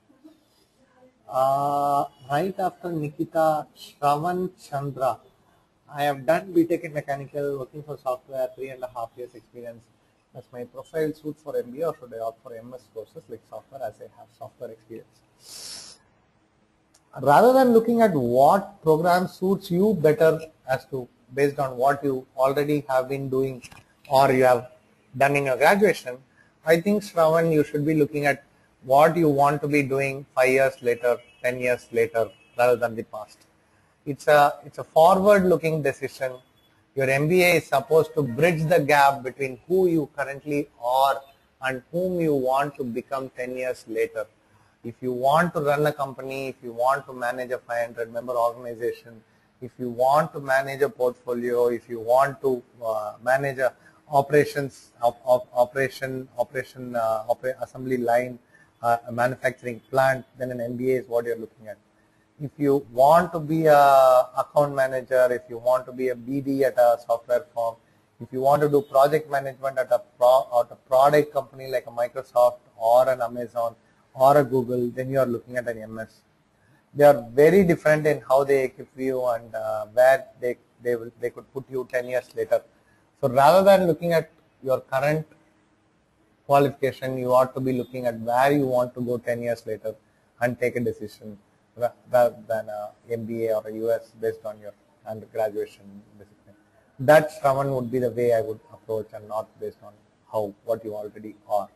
S1: Uh, right after Nikita, Shravan Chandra. I have done B Tech in mechanical, working for software, three and a half years experience. Does my profile suit for M B A or should I opt for M S courses like software as I have software experience? Rather than looking at what program suits you better as to based on what you already have been doing or you have done in your graduation, I think, Shravan, you should be looking at what you want to be doing five years later, ten years later, rather than the past. It's a, it's a forward-looking decision. Your M B A is supposed to bridge the gap between who you currently are and whom you want to become ten years later. If you want to run a company, if you want to manage a five hundred member organization, if you want to manage a portfolio, if you want to uh, manage a operations, op, op, operation, operation, uh, opera, assembly line, uh, a manufacturing plant, then an M B A is what you're looking at. If you want to be a account manager, if you want to be a B D at a software firm, if you want to do project management at a, pro, at a product company like a Microsoft or an Amazon or a Google, then you are looking at an M S. They are very different in how they equip you and uh, where they, they, will, they could put you ten years later. So rather than looking at your current qualification, you ought to be looking at where you want to go ten years later and take a decision rather than a M B A or a U S based on your undergraduation discipline. That, Shravan, would be the way I would approach and not based on how what you already are.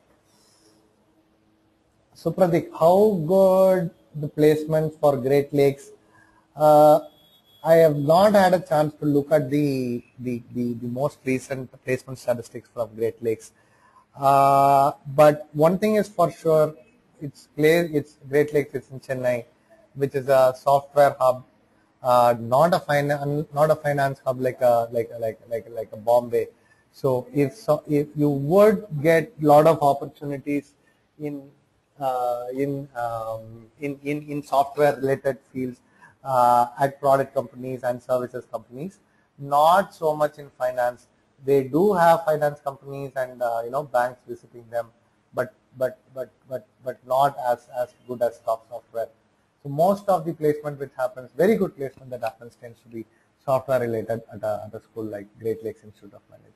S1: So Pratik, how good the placement for Great Lakes? Uh, I have not had a chance to look at the the, the, the most recent placement statistics from Great Lakes. Uh, but one thing is for sure, it's clear, it's Great Lakes, it's in Chennai, which is a software hub, uh, not a finance, not a finance hub like a like a, like like like a Bombay. So if so, if you would get a lot of opportunities in uh, in, um, in in in software related fields uh, at product companies and services companies, not so much in finance. They do have finance companies and uh, you know banks visiting them, but but but but but not as as good as top software. So most of the placement which happens, very good placement that happens, tends to be software related at a, at a school like Great Lakes Institute of Management.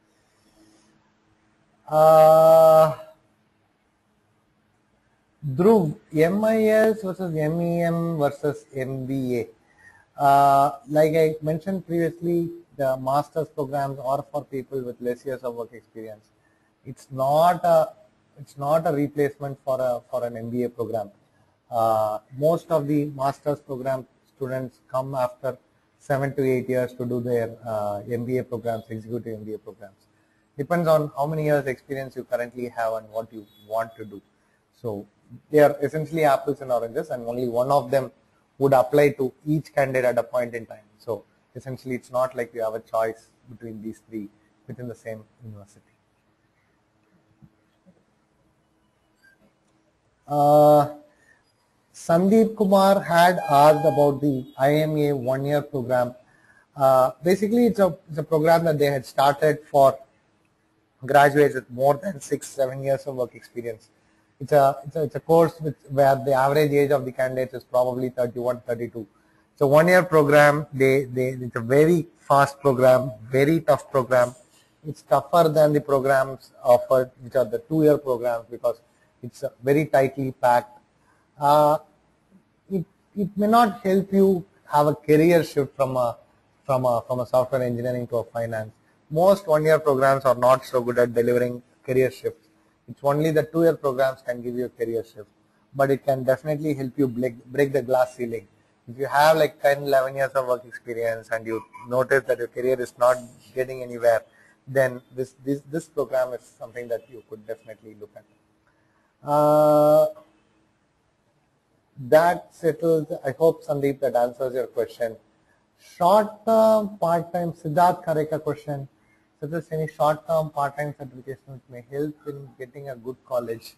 S1: Uh, Dhruv, M I S versus M E M versus M B A. Uh, like I mentioned previously, the master's programs are for people with less years of work experience. It's not a, it's not a replacement for a for an M B A program. Uh, most of the master's program students come after seven to eight years to do their uh, M B A programs, executive M B A programs. Depends on how many years experience you currently have and what you want to do. So they are essentially apples and oranges, and only one of them would apply to each candidate at a point in time. So essentially it's not like you have a choice between these three within the same university. Uh, Sandeep Kumar had asked about the I M A one-year program. Uh, basically, it's a, it's a program that they had started for graduates with more than six, seven years of work experience. It's a, it's a, it's a course with, where the average age of the candidates is probably thirty-one, thirty-two. It's a one-year program. They, they, it's a very fast program, very tough program. It's tougher than the programs offered, which are the two-year programs, because it's very tightly packed. Uh, it, it may not help you have a career shift from a, from a, from a software engineering to a finance. Most one-year programs are not so good at delivering career shifts. It's only the two-year programs can give you a career shift, but it can definitely help you break, break the glass ceiling. If you have like ten, eleven years of work experience and you notice that your career is not getting anywhere, then this, this, this program is something that you could definitely look at. Uh, that settles, I hope, Sandeep, that answers your question. Short-term, part-time, Siddharth Kareka question. So there's any short-term, part-time certifications may help in getting a good college.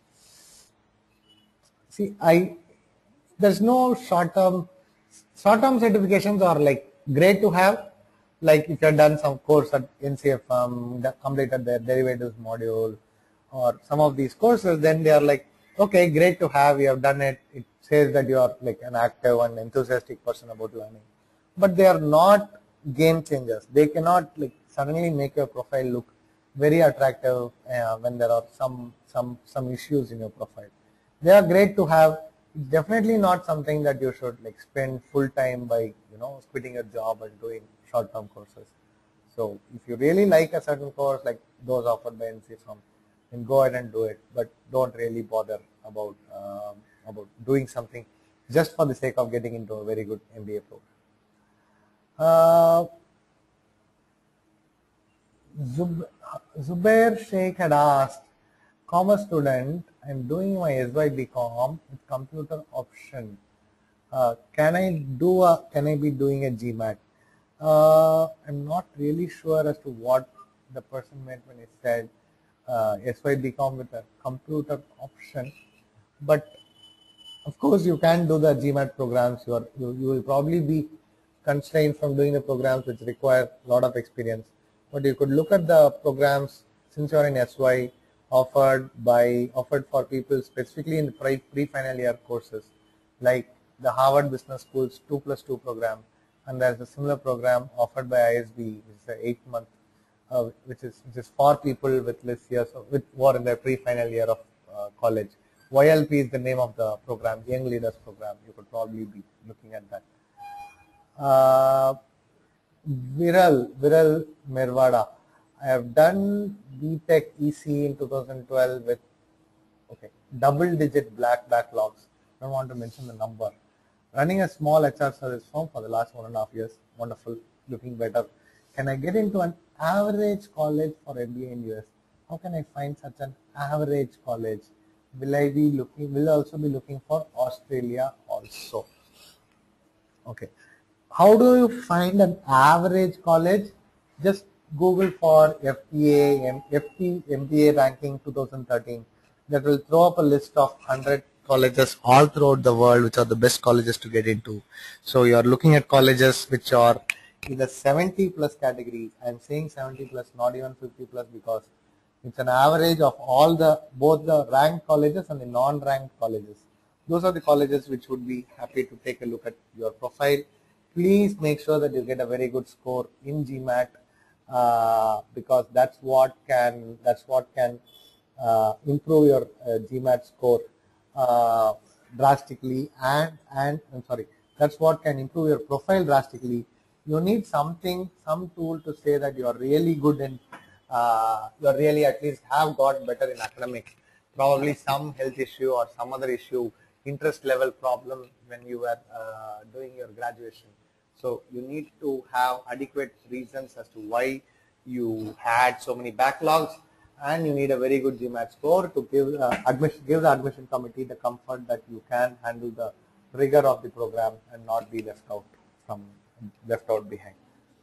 S1: See, I there's no short-term, short-term certifications are like great to have. Like if you have done some course at N C F M, that completed their derivatives module, or some of these courses, then they are like, okay, great to have, you have done it. It says that you are like an active and enthusiastic person about learning. But they are not game changers. They cannot like suddenly make your profile look very attractive uh, when there are some some some issues in your profile. They are great to have. It's definitely not something that you should like spend full time by you know quitting your job and doing short term courses. So if you really like a certain course like those offered by N C F M, then go ahead and do it. But don't really bother about um, about doing something just for the sake of getting into a very good M B A program. Uh, Zub Zubair Sheikh had asked, commerce student, I'm doing my S Y B Com with computer option. Uh, can I do a, can I be doing a GMAT? Uh, I'm not really sure as to what the person meant when he said uh, S Y B Com with a computer option, but of course you can do the GMAT programs. You, are, you, you will probably be constrained from doing the programs which require a lot of experience. But you could look at the programs since you are in S Y offered by offered for people specifically in the pre-final year courses like the Harvard Business School's two plus two program, and there's a similar program offered by I S B, which is an eight month, uh, which is which is for people with less years of, with who are in their pre-final year of uh, college. Y L P is the name of the program, Young Leaders Program. You could probably be looking at that. Uh, Viral, Viral Merwada. I have done B Tech E C in two thousand twelve with okay double digit black backlogs. I don't want to mention the number. Running a small H R service firm for the last one and a half years. Wonderful, looking better. Can I get into an average college for M B A in U S? How can I find such an average college? Will I be looking? Will I also be looking for Australia also? Okay. How do you find an average college? Just Google for F T A, F T, M B A ranking two thousand thirteen. That will throw up a list of one hundred colleges all throughout the world, which are the best colleges to get into. So you are looking at colleges which are in the seventy plus category. I am saying seventy plus, not even fifty plus, because it's an average of all the both the ranked colleges and the non-ranked colleges. Those are the colleges which would be happy to take a look at your profile. Please make sure that you get a very good score in GMAT uh, because that's what can that's what can uh, improve your uh, GMAT score uh, drastically, and and I'm sorry, that's what can improve your profile drastically. You need something, some tool to say that you are really good in, uh, you are really at least have got better in academics. Probably some health issue or some other issue, interest level problem when you were uh, doing your graduation. So you need to have adequate reasons as to why you had so many backlogs, and you need a very good GMAT score to give uh, admission, give the admission committee the comfort that you can handle the rigor of the program and not be left out from left out behind.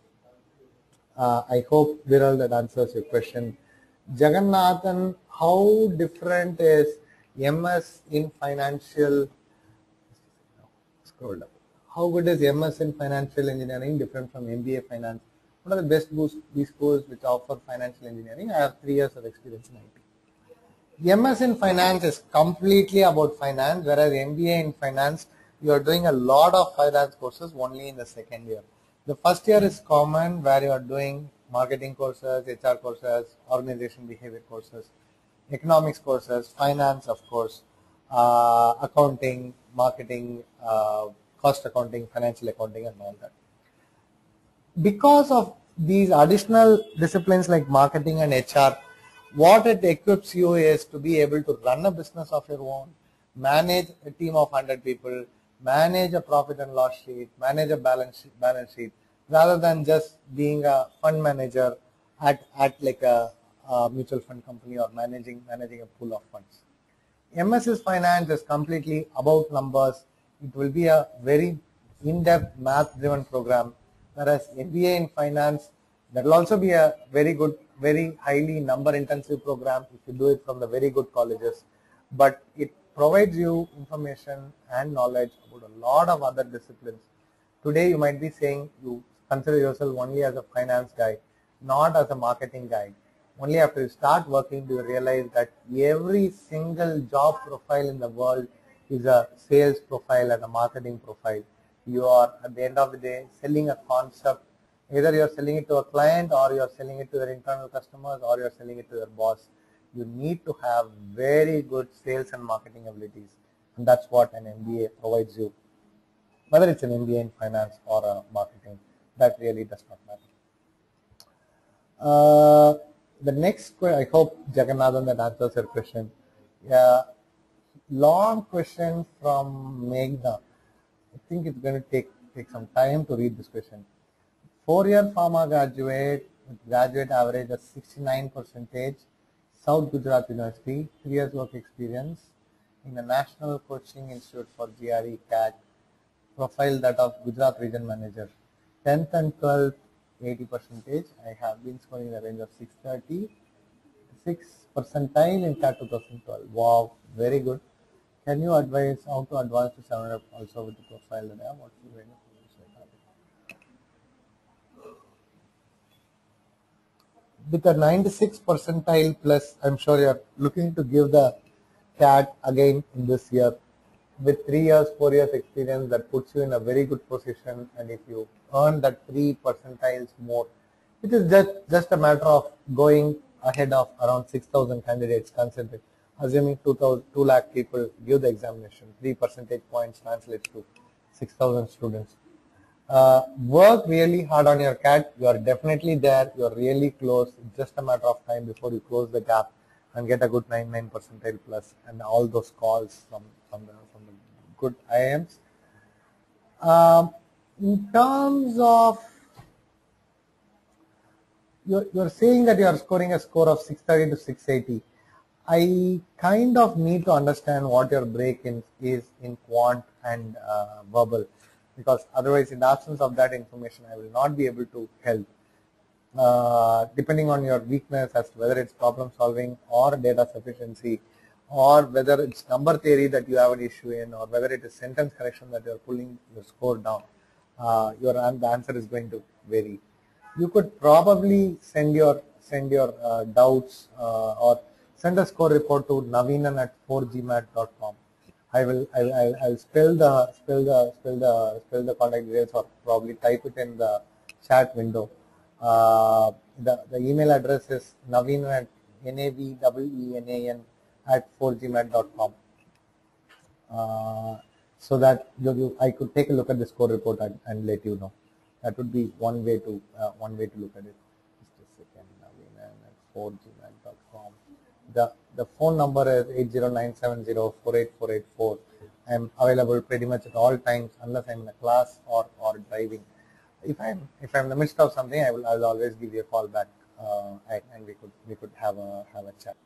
S1: Uh, I hope, Viral, that answers your question. Jagannathan, how different is M S in financial? Scroll down. How good is M S in financial engineering different from M B A finance? What are the best these schools which offer financial engineering? I have three years of experience in I T. M S in finance is completely about finance, whereas M B A in finance, you are doing a lot of finance courses only in the second year. The first year is common, where you are doing marketing courses, H R courses, organization behavior courses, economics courses, finance, of course, uh, accounting, marketing, uh, cost accounting, financial accounting, and all that. Because of these additional disciplines like marketing and H R, what it equips you is to be able to run a business of your own, manage a team of one hundred people, manage a profit and loss sheet, manage a balance sheet, balance sheet rather than just being a fund manager at, at like a, a mutual fund company or managing managing a pool of funds. M S S Finance is completely about numbers. It will be a very in-depth math-driven program Whereas M B A in finance, that will also be a very good, very highly number intensive program if you do it from the very good colleges. But it provides you information and knowledge about a lot of other disciplines. Today you might be saying you consider yourself only as a finance guy, not as a marketing guy. Only after you start working do you realize that every single job profile in the world is a sales profile and a marketing profile. You are at the end of the day selling a concept. Either you are selling it to a client, or you are selling it to your internal customers, or you are selling it to your boss. You need to have very good sales and marketing abilities, and that's what an M B A provides you. Whether it's an M B A in finance or a marketing, that really does not matter. Uh, the next question, I hope Jagannathan that answers your question. Yeah, long question from Meghna. I think it's going to take take some time to read this question. Four-year pharma graduate with graduate average of sixty-nine percentage, South Gujarat University, three years work experience in the National Coaching Institute for G R E C A T, profile that of Gujarat Region Manager, tenth and twelfth eighty percentage. I have been scoring in the range of six thirty, six percentile in C A T twenty twelve. Wow, very good. Can you advise how to advance to seven hundred also with the profile that I have? What's the way to with a ninety-six percentile plus, I'm sure you're looking to give the C A T again in this year. With three years, four years experience, that puts you in a very good position. And if you earn that three percentiles more, it is just, just a matter of going ahead of around six thousand candidates considered. Assuming two lakh people give the examination, three percentage points translates to six thousand students. Uh, work really hard on your C A T. You are definitely there. You are really close. It's just a matter of time before you close the gap and get a good ninety-nine percentile plus and all those calls from, from, the, from the good I I Ms. Um, in terms of, you're, you're saying that you are scoring a score of six thirty to six eighty. I kind of need to understand what your break in is in quant and uh, verbal, because otherwise in the absence of that information I will not be able to help. Uh, depending on your weakness as to whether it's problem solving or data sufficiency, or whether it's number theory that you have an issue in, or whether it is sentence correction that you're pulling your score down, uh, your the answer is going to vary. You could probably send your send your uh, doubts uh, or send a score report to Naveenan at four G mat dot com. I will I'll, I'll, I'll spell the spell the spell the spell the contact details, or probably type it in the chat window. Uh, the the email address is Naveenan at N A V E E N A N at four G mat dot com. Uh, so that you, you, I could take a look at the score report and, and let you know. That would be one way to uh, one way to look at it. Just a second, Naveenan at four G mat dot com. The, the phone number is eight zero nine seven zero four eight four eight four. I am available pretty much at all times unless I'm in a class or, or driving. If I'm if I'm in the midst of something, I will I will always give you a call back uh, and, and we could we could have a have a chat.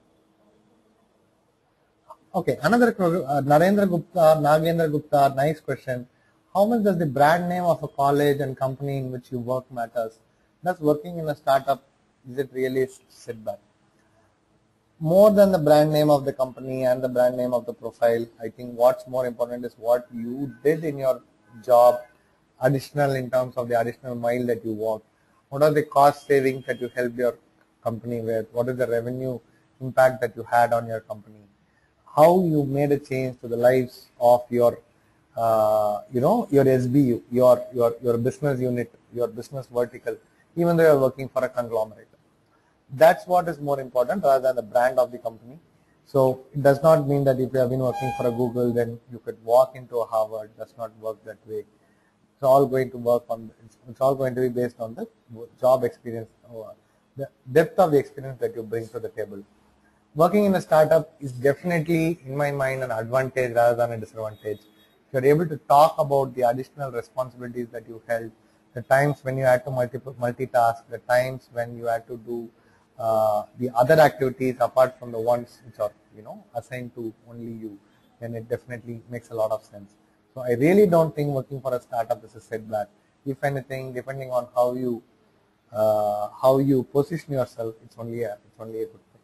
S1: Okay, another uh, Narendra Gupta, Nagendra Gupta, nice question. How much does the brand name of a college and company in which you work matters? Does working in a startup, is it really a setback? More than the brand name of the company and the brand name of the profile, I think what's more important is what you did in your job, additional in terms of the additional mile that you walk. What are the cost savings that you helped your company with? What is the revenue impact that you had on your company? How you made a change to the lives of your, uh, you know, your S B U, your, your, your business unit, your business vertical, even though you're working for a conglomerate. That's what is more important rather than the brand of the company. So it does not mean that if you have been working for a Google, then you could walk into a Harvard. It does not work that way. It's all going to work on, it's, it's all going to be based on the job experience, or the depth of the experience that you bring to the table. Working in a startup is definitely, in my mind, an advantage rather than a disadvantage. If you're able to talk about the additional responsibilities that you held, the times when you had to multi multitask, the times when you had to do uh, the other activities apart from the ones which are, you know, assigned to only you, then it definitely makes a lot of sense. So I really don't think working for a startup is a setback. if anything, depending on how you uh, how you position yourself, it's only a it's only a good thing.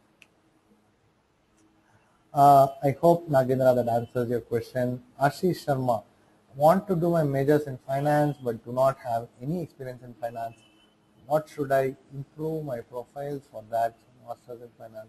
S1: Uh, I hope, Nagendra, that answers your question. Ashish Sharma, want to do my majors in finance but do not have any experience in finance. What should I improve my profile for that? Masters in finance.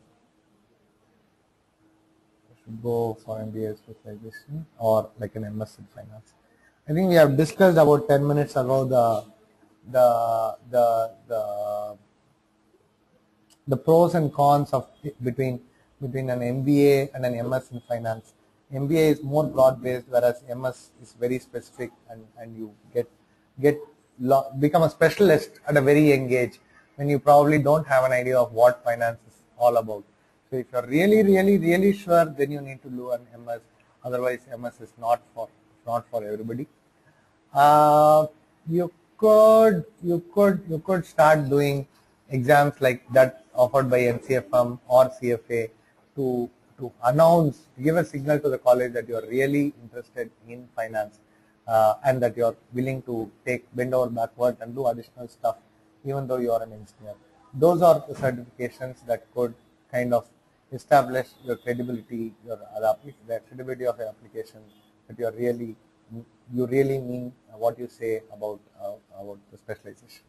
S1: I should go for M B A specialization or like an M S in finance. I think we have discussed about ten minutes ago the the the the the pros and cons of between between an M B A and an M S in finance. M B A is more broad based, whereas M S is very specific, and, and you get get become a specialist at a very young age when you probably don't have an idea of what finance is all about. So if you're really really really sure, then you need to do an M S. Otherwise, M S is not for not for everybody. Uh, you could you could you could start doing exams like that offered by N C F M or C F A to to announce, give a signal to the college that you are really interested in finance uh, and that you are willing to take bend over backward and do additional stuff even though you are an engineer. Those are the certifications that could kind of establish your credibility, your the credibility of your application, that you are really you really mean what you say about uh, about the specialization.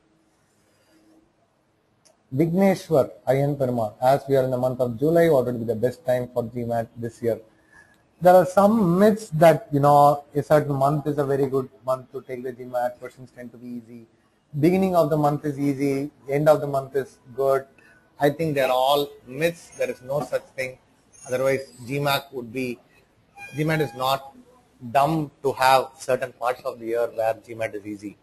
S1: Vigneshwar Ayan Perumal, as we are in the month of July, what would be the best time for GMAT this year? There are some myths that, you know, a certain month is a very good month to take the GMAT, questions tend to be easy. Beginning of the month is easy, end of the month is good. I think they're all myths. There is no such thing. Otherwise, GMAT would be, GMAT is not dumb to have certain parts of the year where GMAT is easy.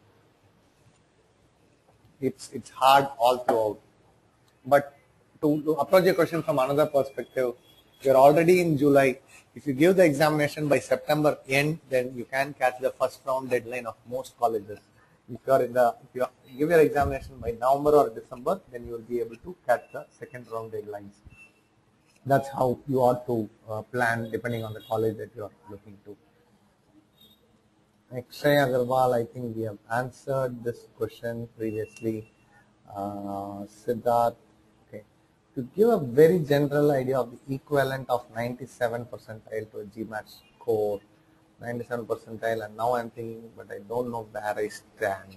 S1: It's, it's hard all throughout. But to, to approach your question from another perspective, you're already in July. If you give the examination by September end, then you can catch the first round deadline of most colleges. If you are in the, if you give your examination by November or December, then you will be able to catch the second round deadlines. That's how you ought to uh, plan depending on the college that you are looking to. Akshay Agarwal, I think we have answered this question previously. Uh, Siddharth, okay. To give a very general idea of the equivalent of ninety-seven percentile to a GMAT score, ninety-seven percentile, and now I'm thinking, but I don't know where I stand.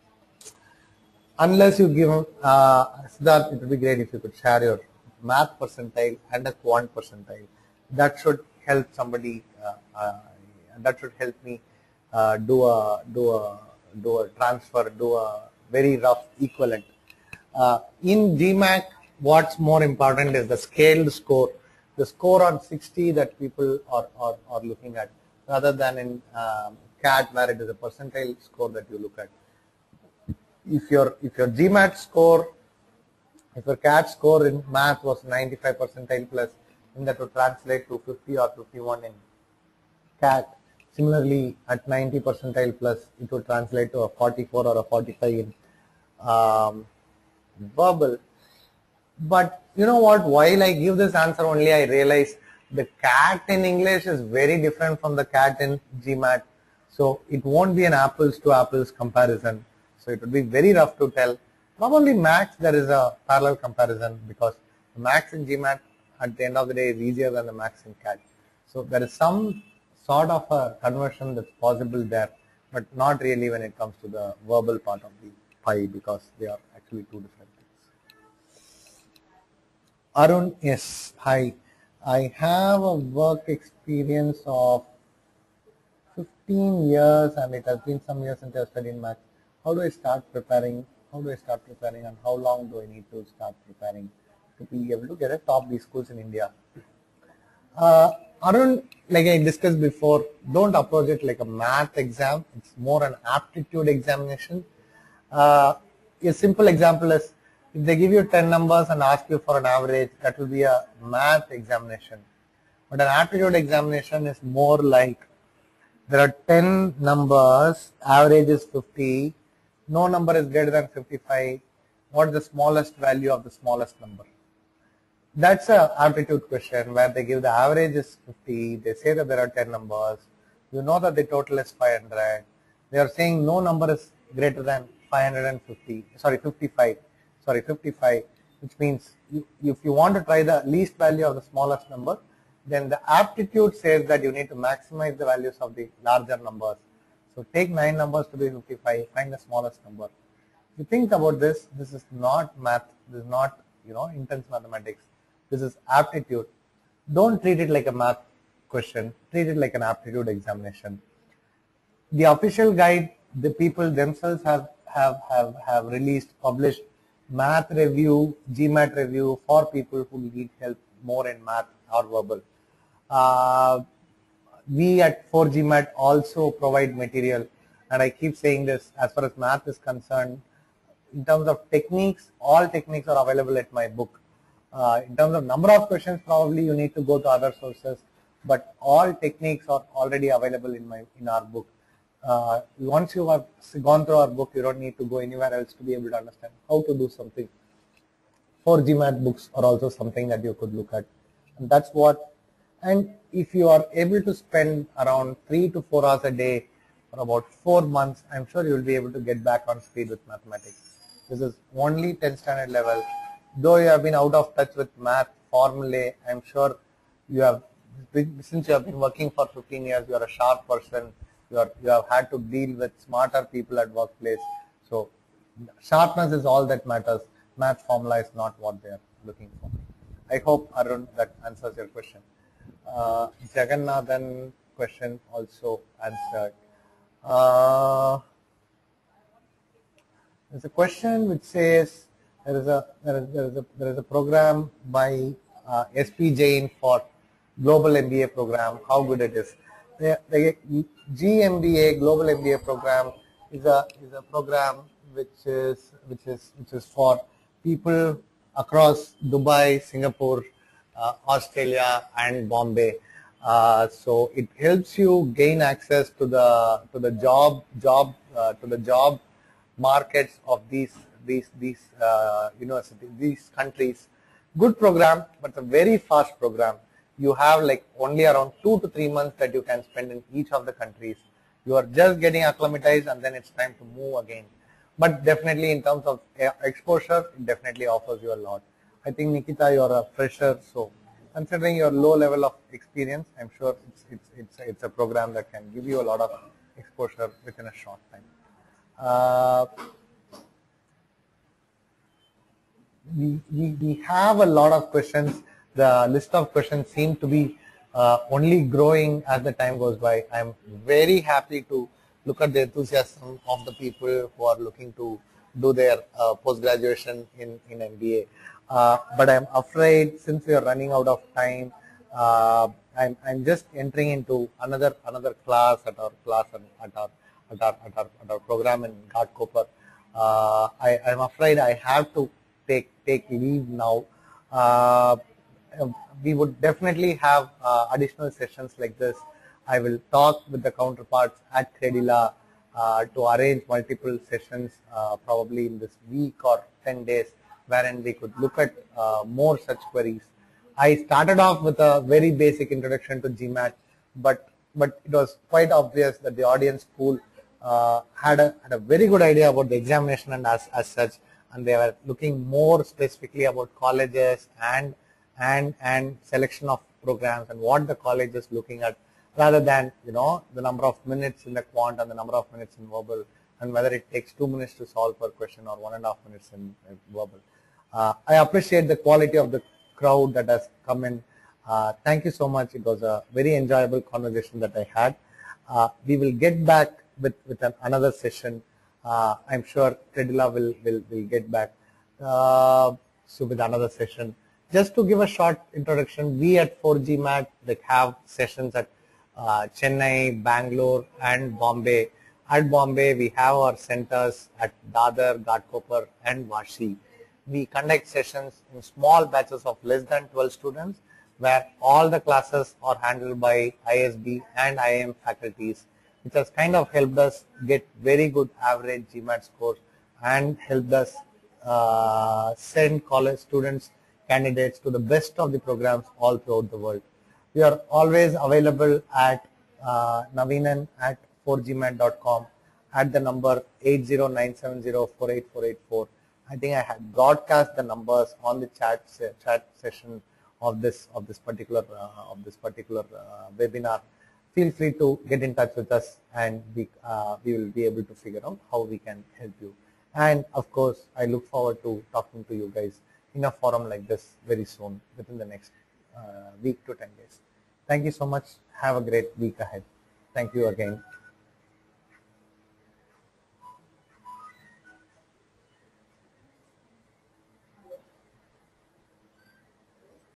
S1: Unless you give, uh, Siddharth, it would be great if you could share your math percentile and a quant percentile. That should help somebody, uh, uh, that should help me uh, do a, do a, do a transfer, do a very rough equivalent. Uh, in GMAT, what's more important is the scaled score, the score on sixty that people are, are, are looking at, rather than in um, C A T where it is a percentile score that you look at. If your if your GMAT score, if your C A T score in math was ninety-five percentile plus, then that would translate to fifty or fifty-one in C A T. Similarly, at ninety percentile plus, it would translate to a forty-four or a forty-five in um, verbal. But you know what, while I give this answer only, I realize the C A T in English is very different from the C A T in GMAT. So it won't be an apples to apples comparison. So it would be very rough to tell. Probably maths there is a parallel comparison, because the maths in GMAT at the end of the day is easier than the maths in C A T. So there is some sort of a conversion that's possible there, but not really when it comes to the verbal part of the pie, because they are actually two different things. Arun, yes, hi. I have a work experience of fifteen years, and it has been some years since I have studied maths. How do I start preparing? How do I start preparing, and how long do I need to start preparing to be able to get a top B schools in India? Uh, Arun, like I discussed before, don't approach it like a math exam. It's more an aptitude examination. Uh, a simple example is, if they give you ten numbers and ask you for an average, that will be a math examination. But an aptitude examination is more like, there are ten numbers, average is fifty, no number is greater than fifty-five. What is the smallest value of the smallest number? That's an aptitude question where they give the average is fifty, they say that there are ten numbers, you know that the total is five hundred. They are saying no number is greater than five hundred fifty, sorry, fifty-five, sorry, fifty-five, which means you, if you want to try the least value of the smallest number, then the aptitude says that you need to maximize the values of the larger numbers. So take nine numbers to be fifty-five, find the smallest number. If you think about this, this is not math, this is not, you know, intense mathematics. This is aptitude. Don't treat it like a math question, treat it like an aptitude examination. The official guide, the people themselves have, have, have, have released, published math review, GMAT review for people who need help more in math or verbal. Uh, we at four GMAT also provide material, and I keep saying this, as far as math is concerned, in terms of techniques, all techniques are available at my book. Uh, in terms of number of questions, probably you need to go to other sources, but all techniques are already available in my in our book. Uh, once you have gone through our book, you don't need to go anywhere else to be able to understand how to do something. four GMAT books are also something that you could look at, and that's what. And if you are able to spend around three to four hours a day for about four months, I'm sure you will be able to get back on speed with mathematics. This is only tenth standard level. Though you have been out of touch with math, formulae, I'm sure you have, since you have been working for fifteen years, you are a sharp person. You, are, you have had to deal with smarter people at workplace. So sharpness is all that matters. Math formula is not what they are looking for. I hope, Arun, that answers your question. Uh, Jagannathan question also answered. Uh, there's a question which says there is a there is, there is a there is a program by uh, S P Jain for Global M B A program. How good it is! The, the G M B A Global M B A program is a is a program which is which is which is for people across Dubai, Singapore, uh, Australia, and Bombay. Uh, so it helps you gain access to the to the job job uh, to the job markets of these these these uh, universities, these countries. Good program, but a very fast program. You have like only around two to three months that you can spend in each of the countries. You are just getting acclimatized, and then it's time to move again. But definitely in terms of exposure, it definitely offers you a lot. I think, Nikita, you're a fresher, so considering your low level of experience, I'm sure it's it's it's it's a program that can give you a lot of exposure within a short time. Uh, we, we we have a lot of questions. The list of questions seem to be uh, only growing as the time goes by. I'm very happy to look at the enthusiasm of the people who are looking to do their uh, post-graduation in, in M B A. Uh, but I'm afraid, since we are running out of time, uh, I'm, I'm just entering into another another class at our class at our at our, at our, at our program in Ghatkopar. Uh, I, I'm afraid I have to take take leave now. Uh, we would definitely have uh, additional sessions like this. I will talk with the counterparts at Credila uh, to arrange multiple sessions uh, probably in this week or ten days, wherein we could look at uh, more such queries. I started off with a very basic introduction to GMAT, but but it was quite obvious that the audience pool uh, had a had a very good idea about the examination and as as such, and they were looking more specifically about colleges and and and selection of programs and what the college is looking at, rather than, you know, the number of minutes in the quant and the number of minutes in verbal, and whether it takes two minutes to solve per question or one and a half minutes in verbal. Uh, I appreciate the quality of the crowd that has come in. Uh, thank you so much. It was a very enjoyable conversation that I had. Uh, we will get back with, with an, another session. Uh, I'm sure Credila will, will, will get back uh, so with another session. Just to give a short introduction, we at four GMAT like have sessions at uh, Chennai, Bangalore, and Bombay. At Bombay, we have our centers at Dadar, Ghatkopar, and Vashi. We conduct sessions in small batches of less than twelve students, where all the classes are handled by I S B and I I M faculties, which has kind of helped us get very good average GMAT scores and helped us uh, send college students, candidates to the best of the programs all throughout the world. We are always available at uh, Naveenan at four G mat dot com. at the number eight zero nine seven zero four eight four eight four. I think I had broadcast the numbers on the chat chat session of this of this particular uh, of this particular uh, webinar. Feel free to get in touch with us, and we uh, we will be able to figure out how we can help you. And of course, I look forward to talking to you guys in a forum like this very soon, within the next uh, week to ten days. Thank you so much. Have a great week ahead. Thank you again.